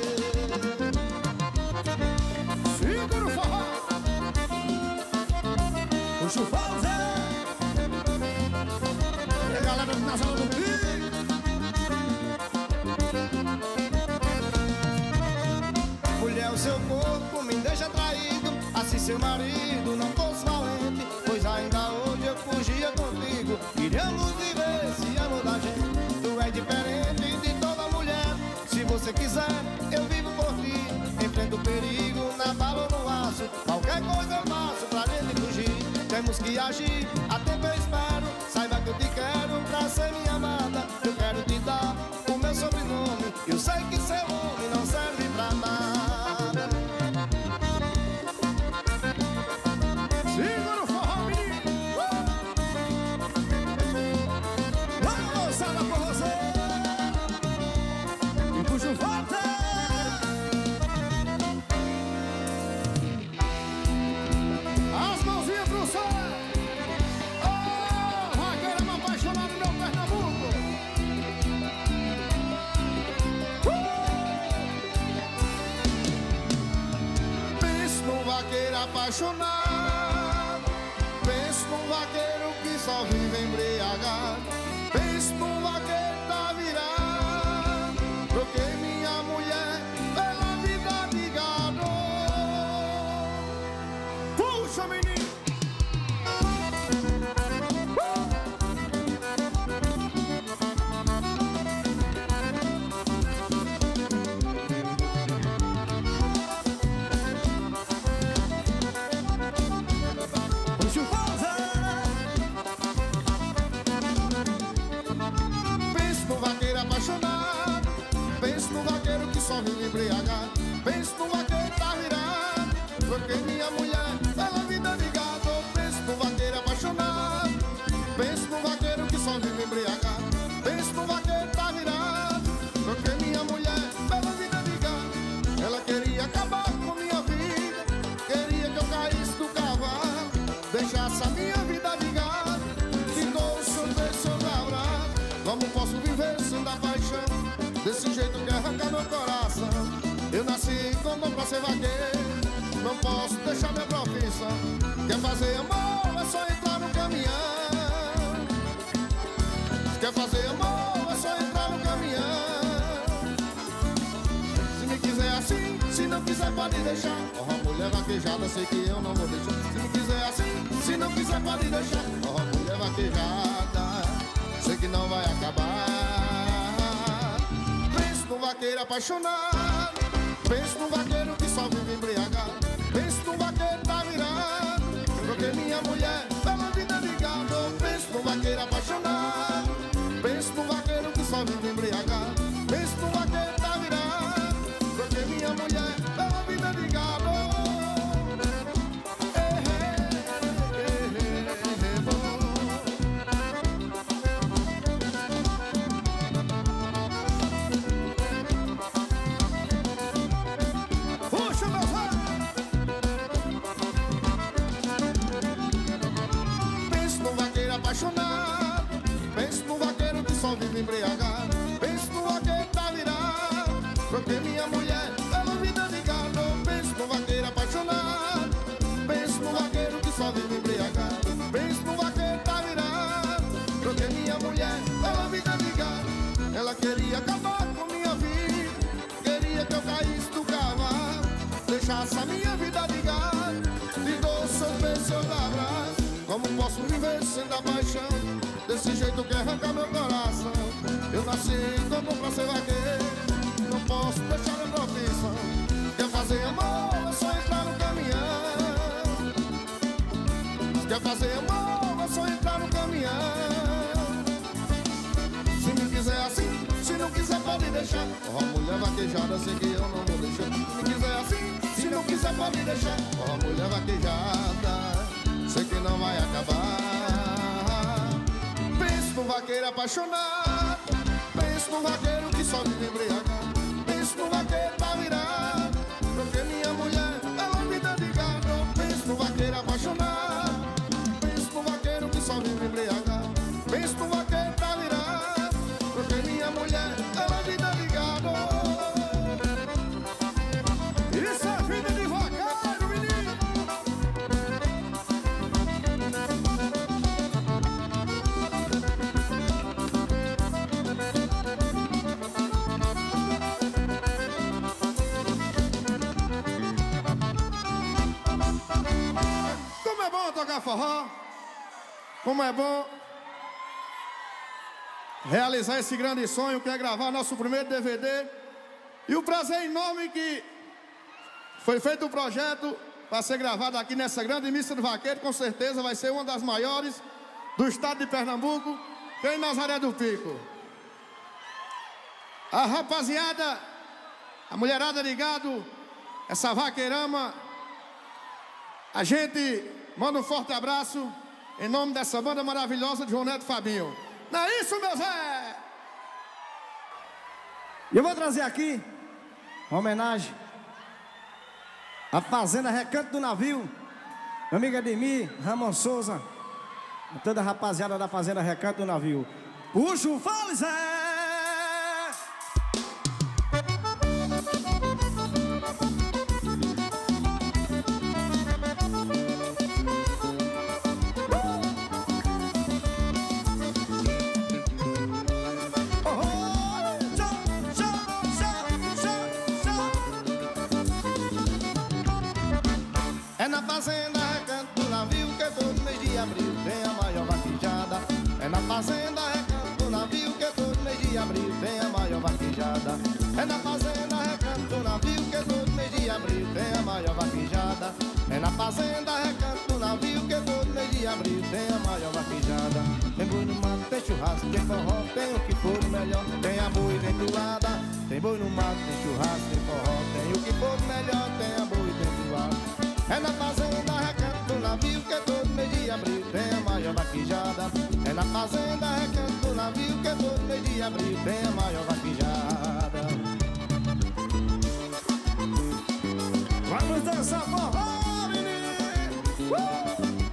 Segura o forró. Puxa o forró, Zé. E a galera do Nazaré do Pico. Mulher, o seu corpo me deixa traído. Assim seu marido não fosse valente, pois ainda hoje eu fugia contigo. Iríamos viver esse amor da gente. Tu é diferente de toda mulher. Se você quiser, eu vivo por ti. Enfrento o perigo na bala ou no aço. Qualquer coisa eu faço pra gente fugir. Temos que agir, a tempo eu espero. Saiba que eu te quero pra ser minha amada. Eu quero te dar o meu sobrenome. Eu sei que seu nome não serve pra nada. Segura o forró, menino. Vamos moçada por você. E puxa o forró, Zé. As mãozinhas pro céu. Oh, vaqueiro apaixonado, meu Pernambuco. Penso num vaqueiro apaixonado. Penso num vaqueiro que só vive embriagado. Penso num vaqueiro da virada. Troquei minha mulher pela vida de gado. Puxa, menino. Puxa o forró, Zé. Penso no vaqueiro apaixonado. Penso no vaqueiro que só vive embriagado. Penso no vaqueiro da virada. Troquei minha mulher pela vida de gado. Penso no vaqueiro apaixonado. Penso no vaqueiro que só vive embriagado. Penso no vaqueiro da virada. Troquei minha mulher pela vida de gado. Ela queria acabar com minha vida. Queria que eu caísse do cavalo. Deixasse a minha vida de gado. Ficou o seu beijo da brava. Como posso viver sem dar paixão? Desse jeito que arranca meu coração. Eu nasci com dom pra ser vaqueiro. Não posso deixar minha profissão. Quer fazer amor, é só entrar no caminhão. Quer fazer amor, é só entrar no caminhão. Se me quiser assim, se não quiser pode deixar. Oh, mulher vaquejada, sei que eu não vou deixar. Se me quiser assim, se não quiser pode deixar. Oh, mulher vaquejada, sei que não vai acabar. Penso num vaqueiro apaixonado. Penso num vaqueiro que só vive embriagado. Penso num vaqueiro da virada. Quer fazer amor, é só entrar no caminhão. Se não quiser assim, se não quiser pode deixar. Ó, mulher vaquejada, sei que eu não vou deixar. Se não quiser assim, se não quiser pode deixar. Ó, mulher vaquejada, sei que não vai acabar. Penso no vaqueiro apaixonado, penso no vaqueiro que só vive embriagado. Penso no vaqueiro pra virar, porque minha mulher, ela me dá de gado. Penso no vaqueiro apaixonado, penso no vaqueiro que só vive embriagado. Penso no vaqueiro pra virar, porque minha mulher, ela me dá de gado. Isso é vida de vaqueiro, menino. Como é bom tocar forró, como é bom realizar esse grande sonho que é gravar nosso primeiro DVD. E o prazer enorme que foi feito o projeto para ser gravado aqui nessa grande missa do vaqueiro. Com certeza vai ser uma das maiores do estado de Pernambuco, que é em Nazaré do Pico. A rapaziada, a mulherada ligado, essa vaqueirama, a gente manda um forte abraço em nome dessa banda maravilhosa de João Neto e Fabinho. Não é isso, meu Zé? E eu vou trazer aqui uma homenagem à Fazenda Recanto do Navio, meu amigo Edmir, Ramon Souza, toda a rapaziada da Fazenda Recanto do Navio. Puxa o fole, Zé! É na Fazenda Recanto do Navio que todo mês de abril tem a maior vaquejada. É na Fazenda Recanto do Navio que todo mês de abril tem a maior vaquejada. É na Fazenda Recanto do Navio que todo mês de abril tem a maior vaquejada. É na Fazenda Recanto do Navio que todo mês de abril tem a maior vaquejada. Tem boi no mato, tem churrasco, tem forró, tem o que for melhor, tem a boi dentuada. Tem boi no mato, tem churrasco, tem forró, tem o que for melhor, tem a boi dentuada. É na Fazenda Recanto do Navio que todo mês de abril tem a maior vaquejada. É na Fazenda Recanto do Navio que todo mês de abril tem a maior vaquejada. Vamos dançar forró, menino!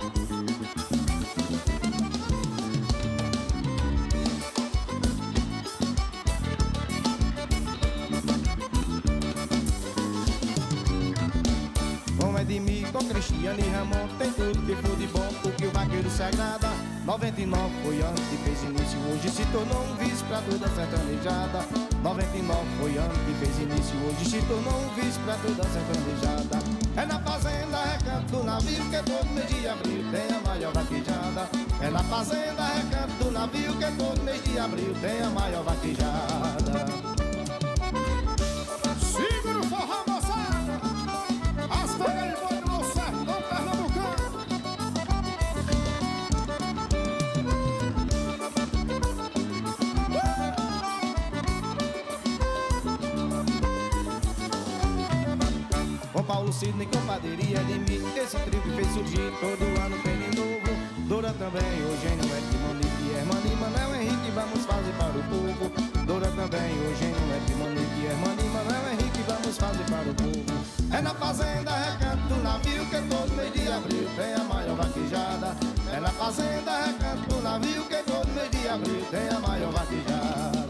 Edmir, com Cristiano e Ramon, tem tudo que for de bom, porque o vaqueiro se agrada. 99 foi ano que fez início, hoje se tornou um vício pra toda sertanejada. 99 foi ano que fez início, hoje se tornou um vício pra toda sertanejada. É na Fazenda Recanto do Navio que todo mês de abril tem a maior vaquejada. É na Fazenda Recanto do Navio que todo mês de abril tem a maior vaquejada. Segura o forró, moçada! As pegas de boi no sertão pernambucano. Com Paulo Sidney, compadria de mim, esse trio que fez surgir, todo ano tem de novo. Dora também, Eugênio, Edmir, Monique, Hermano e Manuel Henrique, vamos fazer para o povo. Dora também, Eugênio, Edmir, Monique, Hermano e Manuel Henrique, vamos fazer para o povo. É na Fazenda Recanto do Navio que todo mês de abril tem a maior vaquejada. É na Fazenda Recanto do Navio que todo mês de abril tem a maior vaquejada.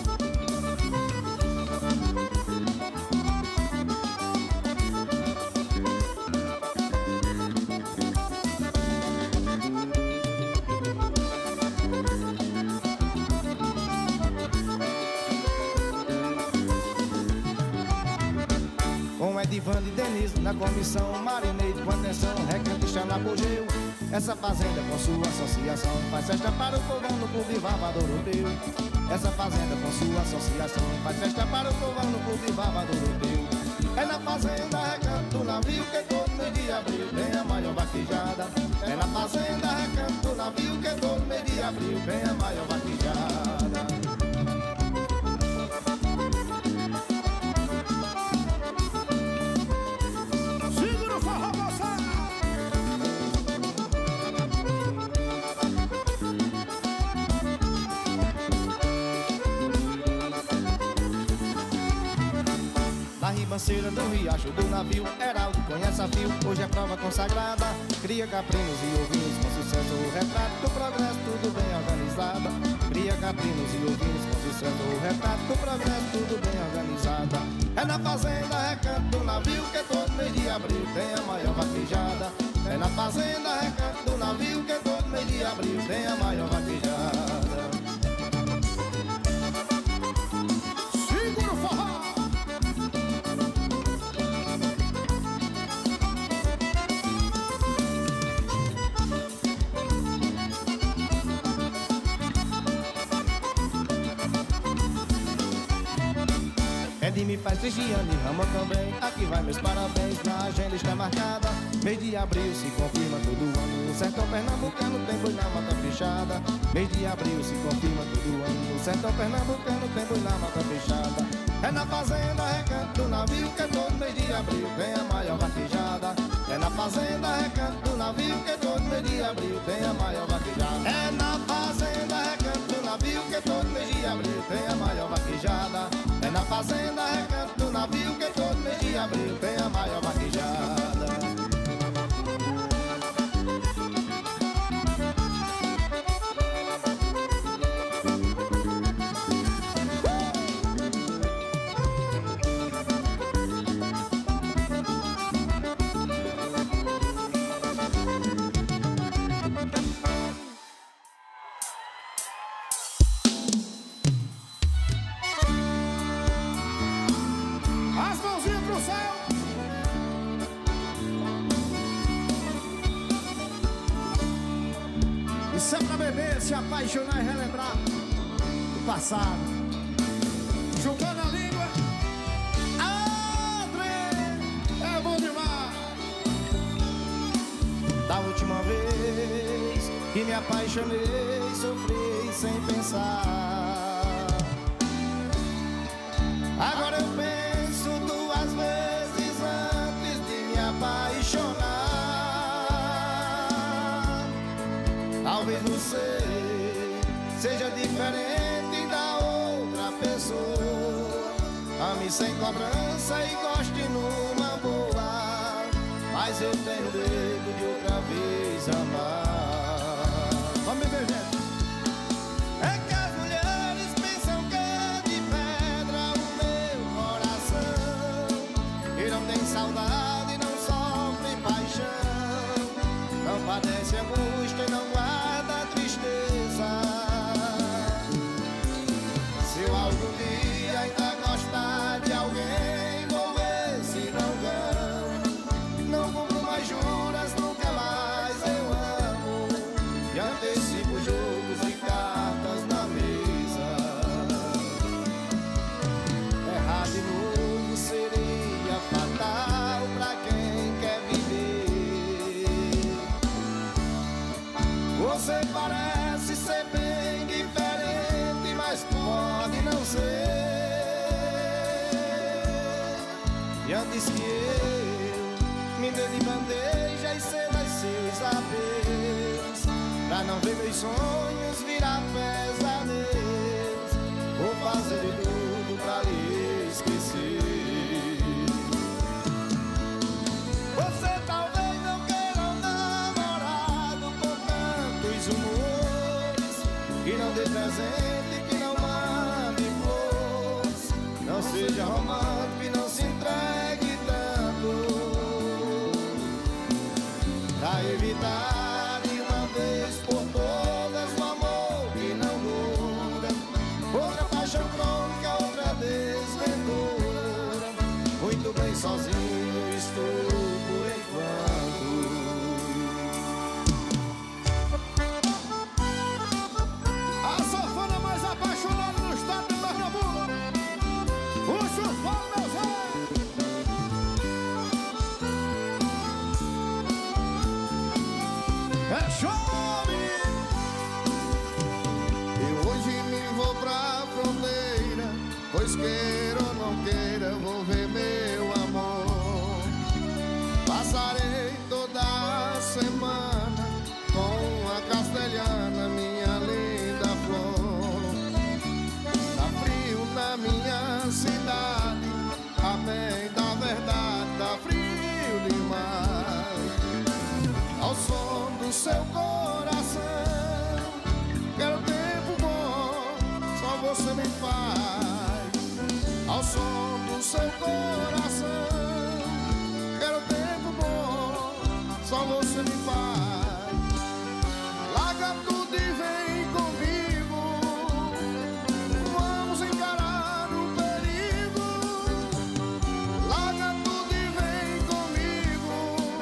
Com Edivando e Denise na comissão, Marinei com atenção, Recanto está no apogeu. Essa fazenda com sua associação faz festa para o povão no clube Vavador Europeu. Essa fazenda com sua associação faz festa para o povão no clube Vavador Europeu. É na Fazenda Recanto do Navio que todo mês de abril tem a maior vaquejada. É na Fazenda abril vem a maior vaquejada. Segura o forró, moçada! Na ribanceira do riacho do navio, Heraldo conhece a fio, hoje é prova consagrada. Cria caprinos e ovinhos, com sucesso o retrato do progresso, tudo bem organizada. Cria caprinos e ovinhos, com sucesso o retrato do progresso, tudo bem organizada. É na fazenda, recanto do navio, que todo mês de abril tem a maior vaquejada. É na fazenda, recanto do navio, que todo mês de abril tem a maior vaquejada. Segura o forró! Me faz Cristiano e Ramon também. Aqui vai meus parabéns, na agenda está marcada. Mês de abril se confirma todo ano. No sertão pernambucano tem boi na mata fechada. Mês de abril se confirma todo ano. No sertão pernambucano tem boi na mata fechada. É na fazenda, recanto do navio, que todo mês de abril tem a maior vaquejada. É na fazenda, recanto do navio, que todo mês de abril tem a maior vaquejada. É na fazenda, recanto do navio, que todo mês de abril tem a maior vaquejada. É na fazenda, recanto do navio, que todo mês de abril tem a maior vaquejada. As mãozinhas pro céu! Isso é pra beber, se apaixonar e relembrar o passado. Juntando a língua. É bom demais! Da última vez que me apaixonei, sofri sem pensar. Agora eu penso duas vezes antes de me apaixonar. Talvez você seja diferente da outra pessoa. Ame sem cobrança e goste numa boa, mas eu tenho medo de outra vez amar. Vamos ver, gente. É que as mulheres pensam que é de pedra o meu coração, e não tem saudade, não sofre paixão, não padece angústia e não guarda tristeza. Se eu algum dia ainda gostar de alguém, vou ver se não ganho. Não compro mais juras, nunca mais eu amo, e antecipo jogos e cartas na mesa. Errar de novo seria fatal pra quem quer viver. Você parece ser bem diferente, mas pode não ser. E antes que eu me dê de bandeja e ceda seus apelos, pra não ver meus sonhos virar pesadelos, vou fazer de tudo pra lhe esquecer. Você talvez não queira um namorado com tantos humores, que não dê presente, que não mande flores, não seja romântico e não se entregue tanto, pra evitar de uma vez por todas um amor que não dura, outra paixão crônica, outra desventura. Muito bem sozinho estou por enquanto. A sanfona mais apaixonada do estado de Pernambuco. O chufão, meu Zé. É show, menino. pois queira ou não queira eu vou ver meu amor. Passarei toda a semana com a castelhana, minha linda flor. Tá frio na minha cidade, a bem da verdade, tá frio demais. Ao som do seu coração, quero tempo bom, só você me faz. Ao som do seu coração, quero tempo bom, só você me faz. Larga tudo e vem comigo, vamos encarar o perigo. Larga tudo e vem comigo,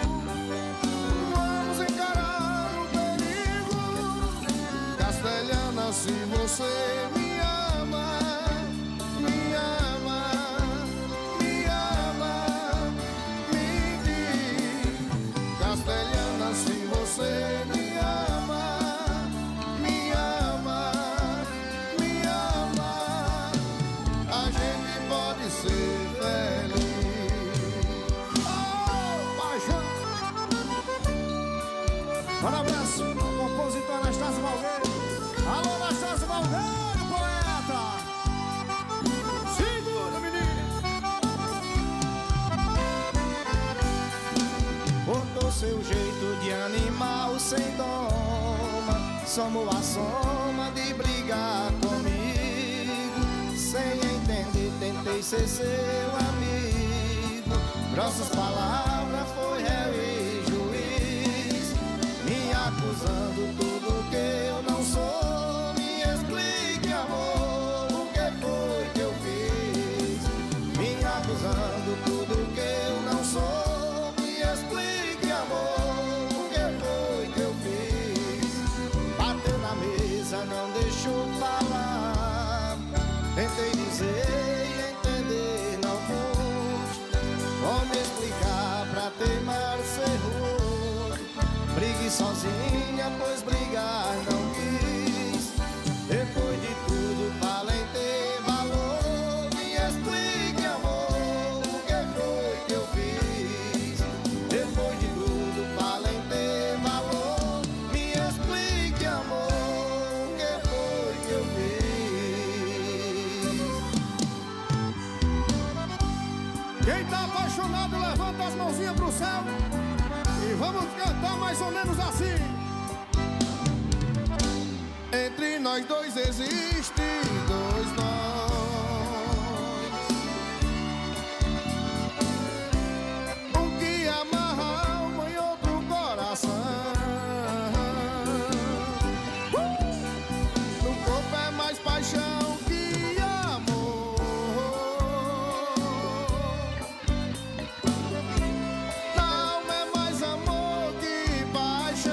vamos encarar o perigo. Castelhana, se você me ama, me ama, me ama, me diz. Castelhana, se você me ama, me ama, me ama, a gente pode ser feliz. Oh, paixão. Um abraço ao compositor Anastácio Valgueiro. Alô, Anastácio Valgueiro, poeta. Segura, menino. Cortou seu jeito de animal sem doma, somos a soma de brigar comigo. Sem entender, tentei ser seu amigo. Grossas palavras foi réu e juiz, me acusando tudo que eu não sou. Me explique, amor, o que foi que eu fiz? Me acusando tudo que eu não sou. Me explique, amor, o que foi que eu fiz? Bateu na mesa, não deixou falar. Tentei dizer e entender, não pude. Como explicar pra teimar ser rude? Brigue sozinha, pois brigar não quis. Depois de tudo, fala em ter valor. Me explique, amor, o que foi que eu fiz? Depois de tudo, fala em ter valor. Me explique, amor, o que foi que eu fiz? Quem tá apaixonado, levanta as mãozinhas pro céu e vamos cantar mais ou menos assim. Entre nós dois existe dois nós, um que amarra a alma e outro coração. No corpo é mais paixão que amor, na alma é mais amor que paixão.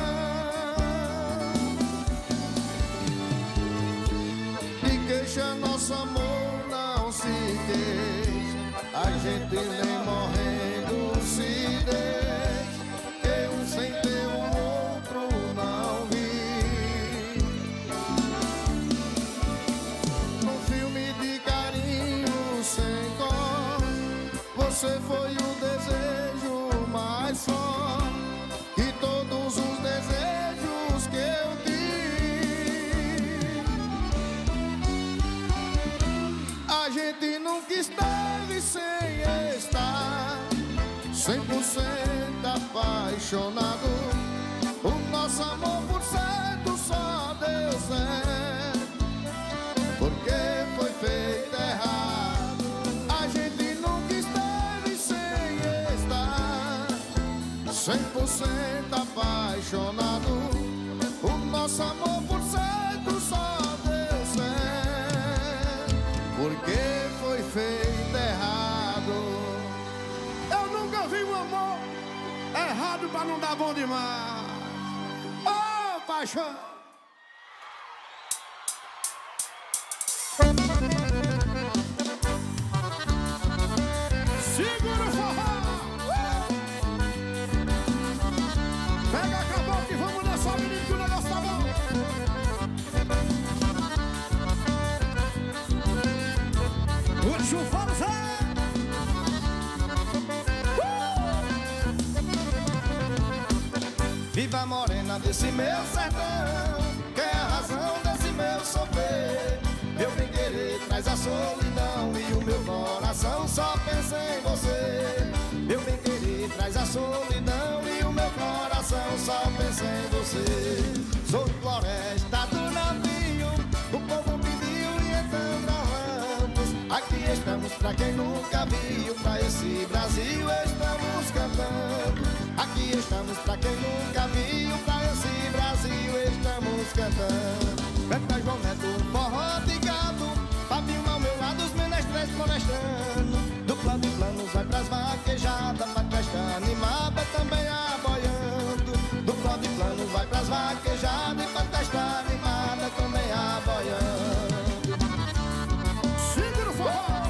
De queixa nosso amor não se queixa, a gente nem morrendo se deixa. Eu sem ter outro não vi. Num filme de carinho sem cor, você foi o desejo mais forte de todos os desejos que eu tive. A gente nunca esteve sem estar 100% apaixonado. O nosso amor por certo só deu certo porque foi feito errado. A gente nunca esteve sem estar 100% apaixonado. O nosso amor por certo só deu certo porque foi feito errado. Eu nunca vi um amor errado pra não dar bom demais. Oh, paixão! Segura o forró! Pega a cabocla e vamos dançar, menino, que o negócio tá bom! Viva morena desse meu sertão, que é a razão desse meu sofrer. Meu bem querer traz a solidão e o meu coração só pensa em você. Meu bem querer traz a solidão e o meu coração só pensa em você. Sou floresta do navio, o povo pediu e então nós vamos. Aqui estamos pra quem nunca viu, pra esse Brasil estamos cantando. Aqui estamos pra quem nunca viu, pra esse Brasil estamos cantando. Canta João Neto, forró de gado, Fabinho ao meu lado, os menestréis florestando. Do plano de planos vai pras vaquejadas, pra festa animada também aboiando. Do plano de planos vai pras vaquejadas, e pra festa animada também aboiando. Segura o forró.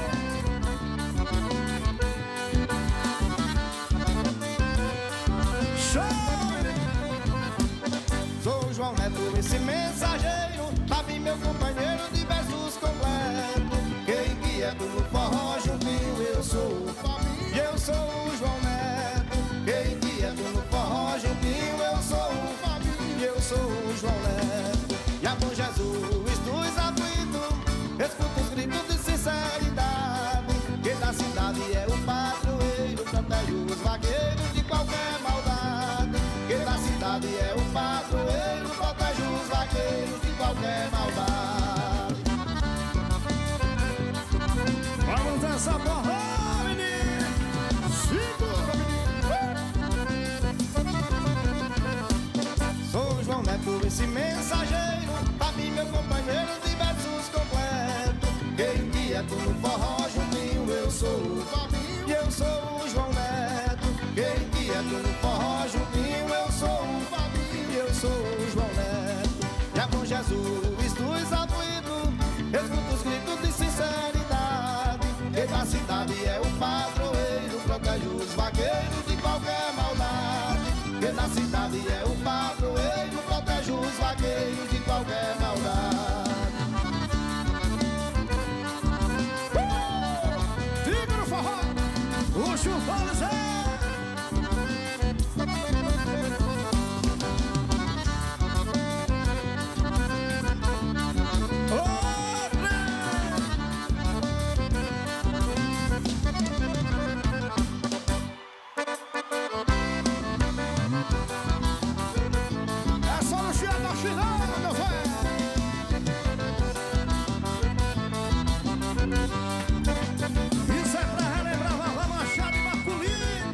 Sou João Neto, esse mensageiro, Fabinho meu companheiro de versos completos. Quem inquieto no forró juntinho, eu sou o Fabinho. E eu sou o João Neto. Quem inquieto no forró juntinho, eu sou o Fabinho. E eu sou o João Neto. E a bom Jesus dos aflitos, escuta os gritos de sinceridade. Quem da cidade é o padroeiro, protege os vaqueiros de qualquer maldade. Quem da cidade é o padroeiro, protege os vaqueiros de qualquer maldade. Vamos dançar forró, menino. Segura, menino. Sou João Neto, esse mensageiro, Fabinho meu companheiro de versos completos. Quem inquieto no forró juntinho, eu sou o Fabinho. E eu sou o João Neto. Quem inquieto no forró juntinho, eu sou o Fabinho. E eu sou o João Neto. E a bom Jesus dos aflitos, escuta os gritos de sinceridade. Quem da cidade é o padroeiro, protege os vaqueiros de qualquer maldade. Quem da cidade é o padroeiro, protege os vaqueiros de qualquer maldade. Segura o forró. O chufão Zé. É só no Chia da Chinela, meu velho. Isso é pra relembrar Vavá Machado e Marculino.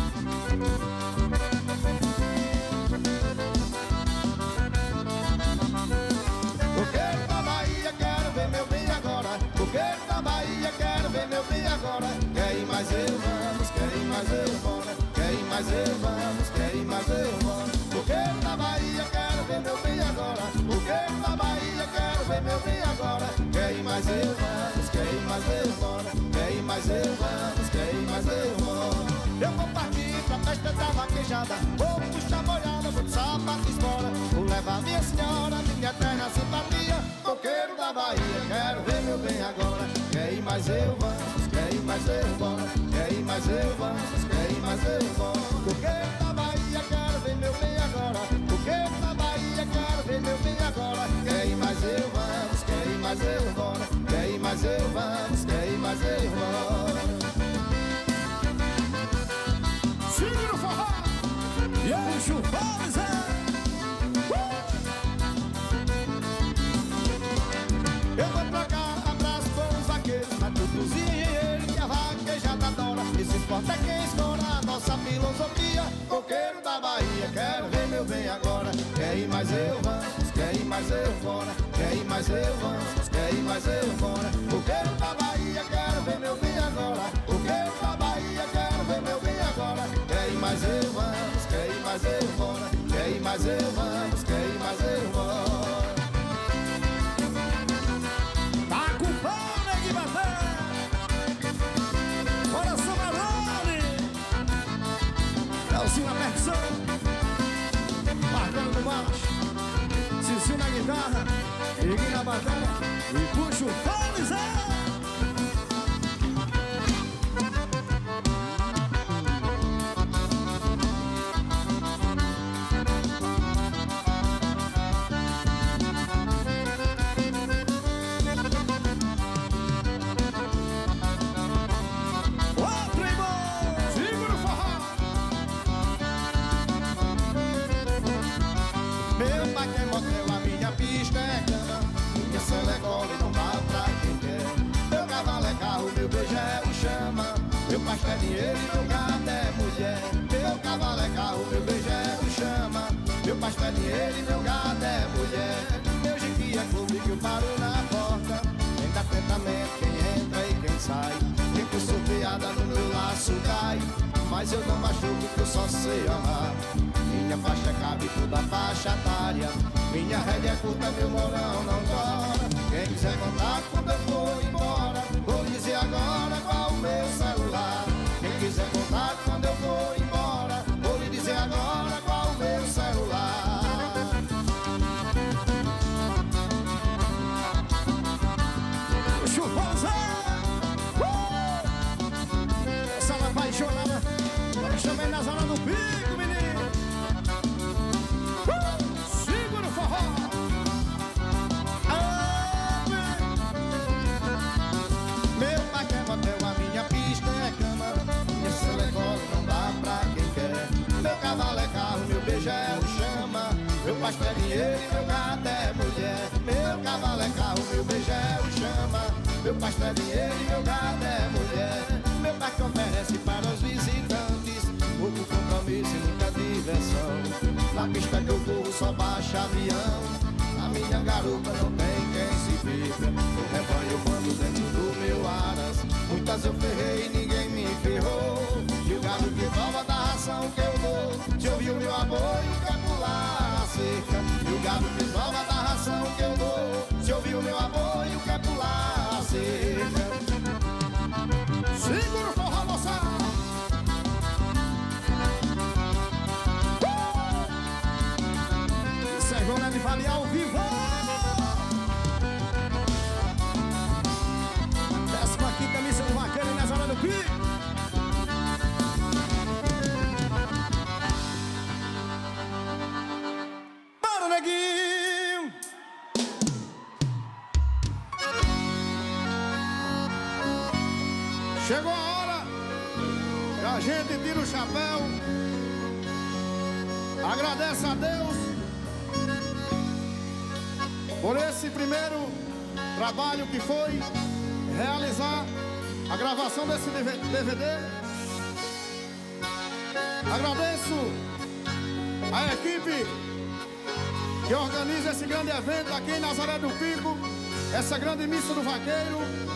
Coqueiro da Bahia, quero ver meu bem agora. Coqueiro da Bahia, quero ver meu bem agora. Quer ir mais eu vamos, quer ir mais eu bora. Quer ir mais eu vamos, quer ir mais eu bora. Coqueiro da Bahia, quero ver meu bem agora. Coqueiro da Bahia, quero ver meu bem agora. Quer ir mais eu vamos, quer ir mais eu bora. Quer ir mais eu vamos, quer ir mais eu bora. Eu vou partir pra festa da vaquejada, vou puxar boiada, vou de sapato espora. Vou levar minha senhora, minha eterna simpatia. Coqueiro da Bahia, quero ver meu bem agora. Quer ir mais eu vamos, quer ir mais eu bora. Quer ir mais eu vamos, quer ir mais eu bora. Coqueiro da Bahia, quero ver meu bem agora. Coqueiro da Bahia, quero ver meu bem agora. Quer ir mais eu vamos, quer ir mais eu bora. Quer ir mais eu vamos, quer ir mais eu bora. Segura o forró. E o chufão Zé. Eu vou trocar abraço com os vaqueiros, matutos e engenheiros que a vaquejada adora. Esse esporte é quem explora a nossa filosofia. Coqueiro da Bahia, quero ver meu bem agora. Quer ir mais eu vamos, quer ir mais eu bora. Quer ir mais eu vamos, quer ir mais eu bora. Coqueiro da Bahia, quero ver meu bem agora. Coqueiro da Bahia, quero ver meu bem agora. Quer ir mais eu vamos, quer ir mais eu bora. Quer ir mais eu vamos, quer ir mais eu bora. Tá com fome, Guibatã. Coração Marrone. Elzinho na percussão. Marcando no baixo. Cicinho na guitarra. Igui na bateria. E puxa o fone, Zé. pai quer motel, a minha pista é cama. Minha cela é cola e não dá pra quem quer. Meu cavalo é carro, meu beijo é o chama. Meu pastel é dinheiro e meu gato é mulher. Meu cavalo é carro, meu beijo é o chama. Meu pastel é dinheiro e meu gato é mulher. Meu jipe é clube que eu paro na porta. Tenta atentamente quem entra e quem sai. Quem for sorteada no meu laço cai. Mas eu não machuco que eu só sei amar. Minha faixa cabe toda a faixa etária. Minha rédea é curta, meu morão não tora. Quem quiser contar quando eu for embora, vou dizer agora qual o meu celular. Quem quiser contar quando eu for embora, vou lhe dizer agora qual o meu celular. Chuvosa! Essa é apaixonada. Vamos também na zona do pico, menino. Segura o forró. Meu pai quer motel, a minha pista é cama. Minha cela é cola, não dá pra quem quer. Meu cavalo é carro, meu beijo é o chama. Meu pastel é dinheiro e meu gato é mulher. Meu cavalo é carro, meu beijo é o chama. Meu pastel é dinheiro e meu gato é mulher. Meu pai que oferece para os visitantes pouco compromisso e muita diversão. Na pista que eu corro só baixa avião. A minha garupa não tem quem se fica. O rebanho eu mando dentro do meu aras. Muitas eu ferrei e ninguém me ferrou. E o gado que prova da ração que eu dou. Se ouvir o meu apoio quer pular a cerca. E o gado que prova da ração que eu dou. Se ouvir o meu apoio quer pular a cerca. Segura o forró, moçada. Sérgio Neto Vale ao vivo. Desce com a quinta missa do vaqueiro na zona do pico. Bora, neguinho. Chegou a hora que a gente tira o chapéu, agradece a Deus por esse primeiro trabalho que foi realizar a gravação desse DVD. Agradeço a equipe que organiza esse grande evento aqui em Nazaré do Pico, essa grande missa do vaqueiro.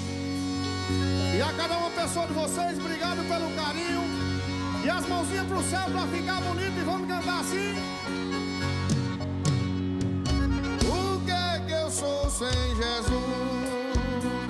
E a cada uma pessoa de vocês, obrigado pelo carinho. E as mãozinhas pro céu pra ficar bonito e vamos cantar assim. O que é que eu sou sem Jesus?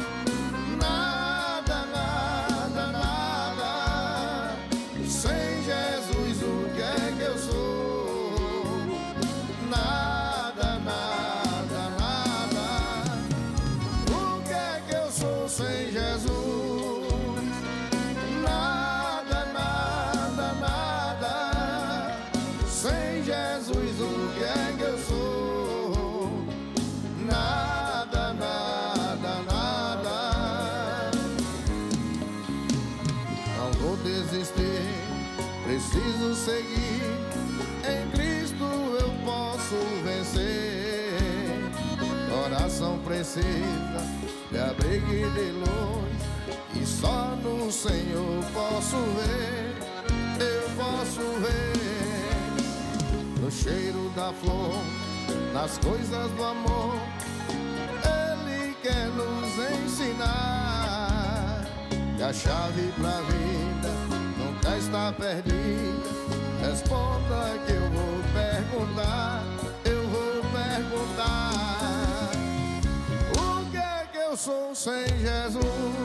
Nada, nada, nada. Sem Jesus, o que é que eu sou? Nada, nada, nada. O que é que eu sou sem Jesus? Nada, nada, nada. Sem Jesus, o que é que eu sou? Nada, nada, nada. Não vou desistir, preciso seguir. Em Cristo eu posso vencer. Coração precisa de abrigo e de luz, e só no Senhor posso ver. Eu posso ver no cheiro da flor, nas coisas do amor. Ele quer nos ensinar que a chave pra vida nunca está perdida. Responda que eu vou perguntar, eu vou perguntar. O que é que eu sou sem Jesus?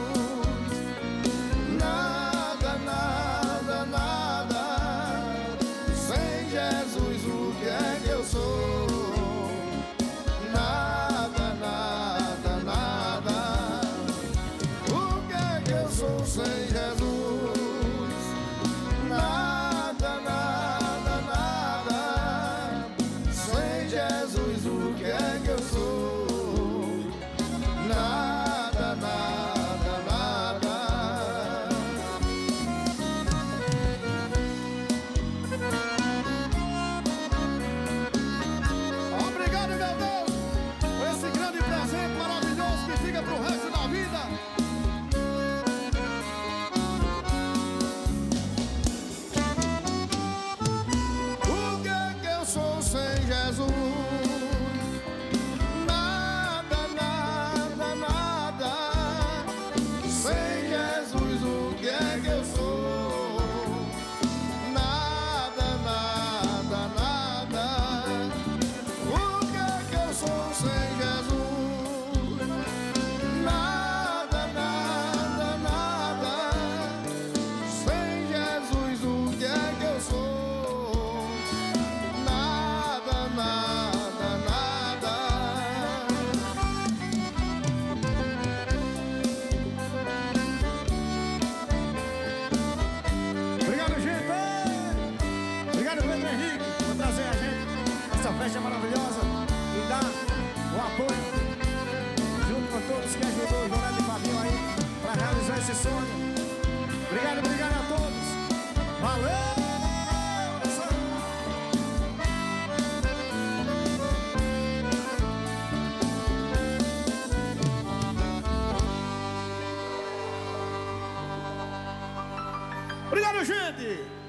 Nada, nada, nada. Sem Jesus, o que é que eu sou? Nada, nada, nada. O que é que eu sou sem Jesus? Nada, nada, nada. Sem Jesus, o que é que eu sou? Nada, nada, nada. Jesus. Nada, nada, nada. Sem Jesus, o que é que eu sou? Nada, nada, nada. O que é que eu sou sem Jesus? Nada, nada, nada. Sem Jesus, o que é que eu sou? Nada, nada, nada. Obrigado, gente! Obrigado, Pedro Henrique, por trazer a gente essa festa maravilhosa e dar o apoio junto com todos que ajudou o Jornal de Fabinho aí para realizar esse sonho. Obrigado, obrigado a todos. Valeu! Obrigado, gente!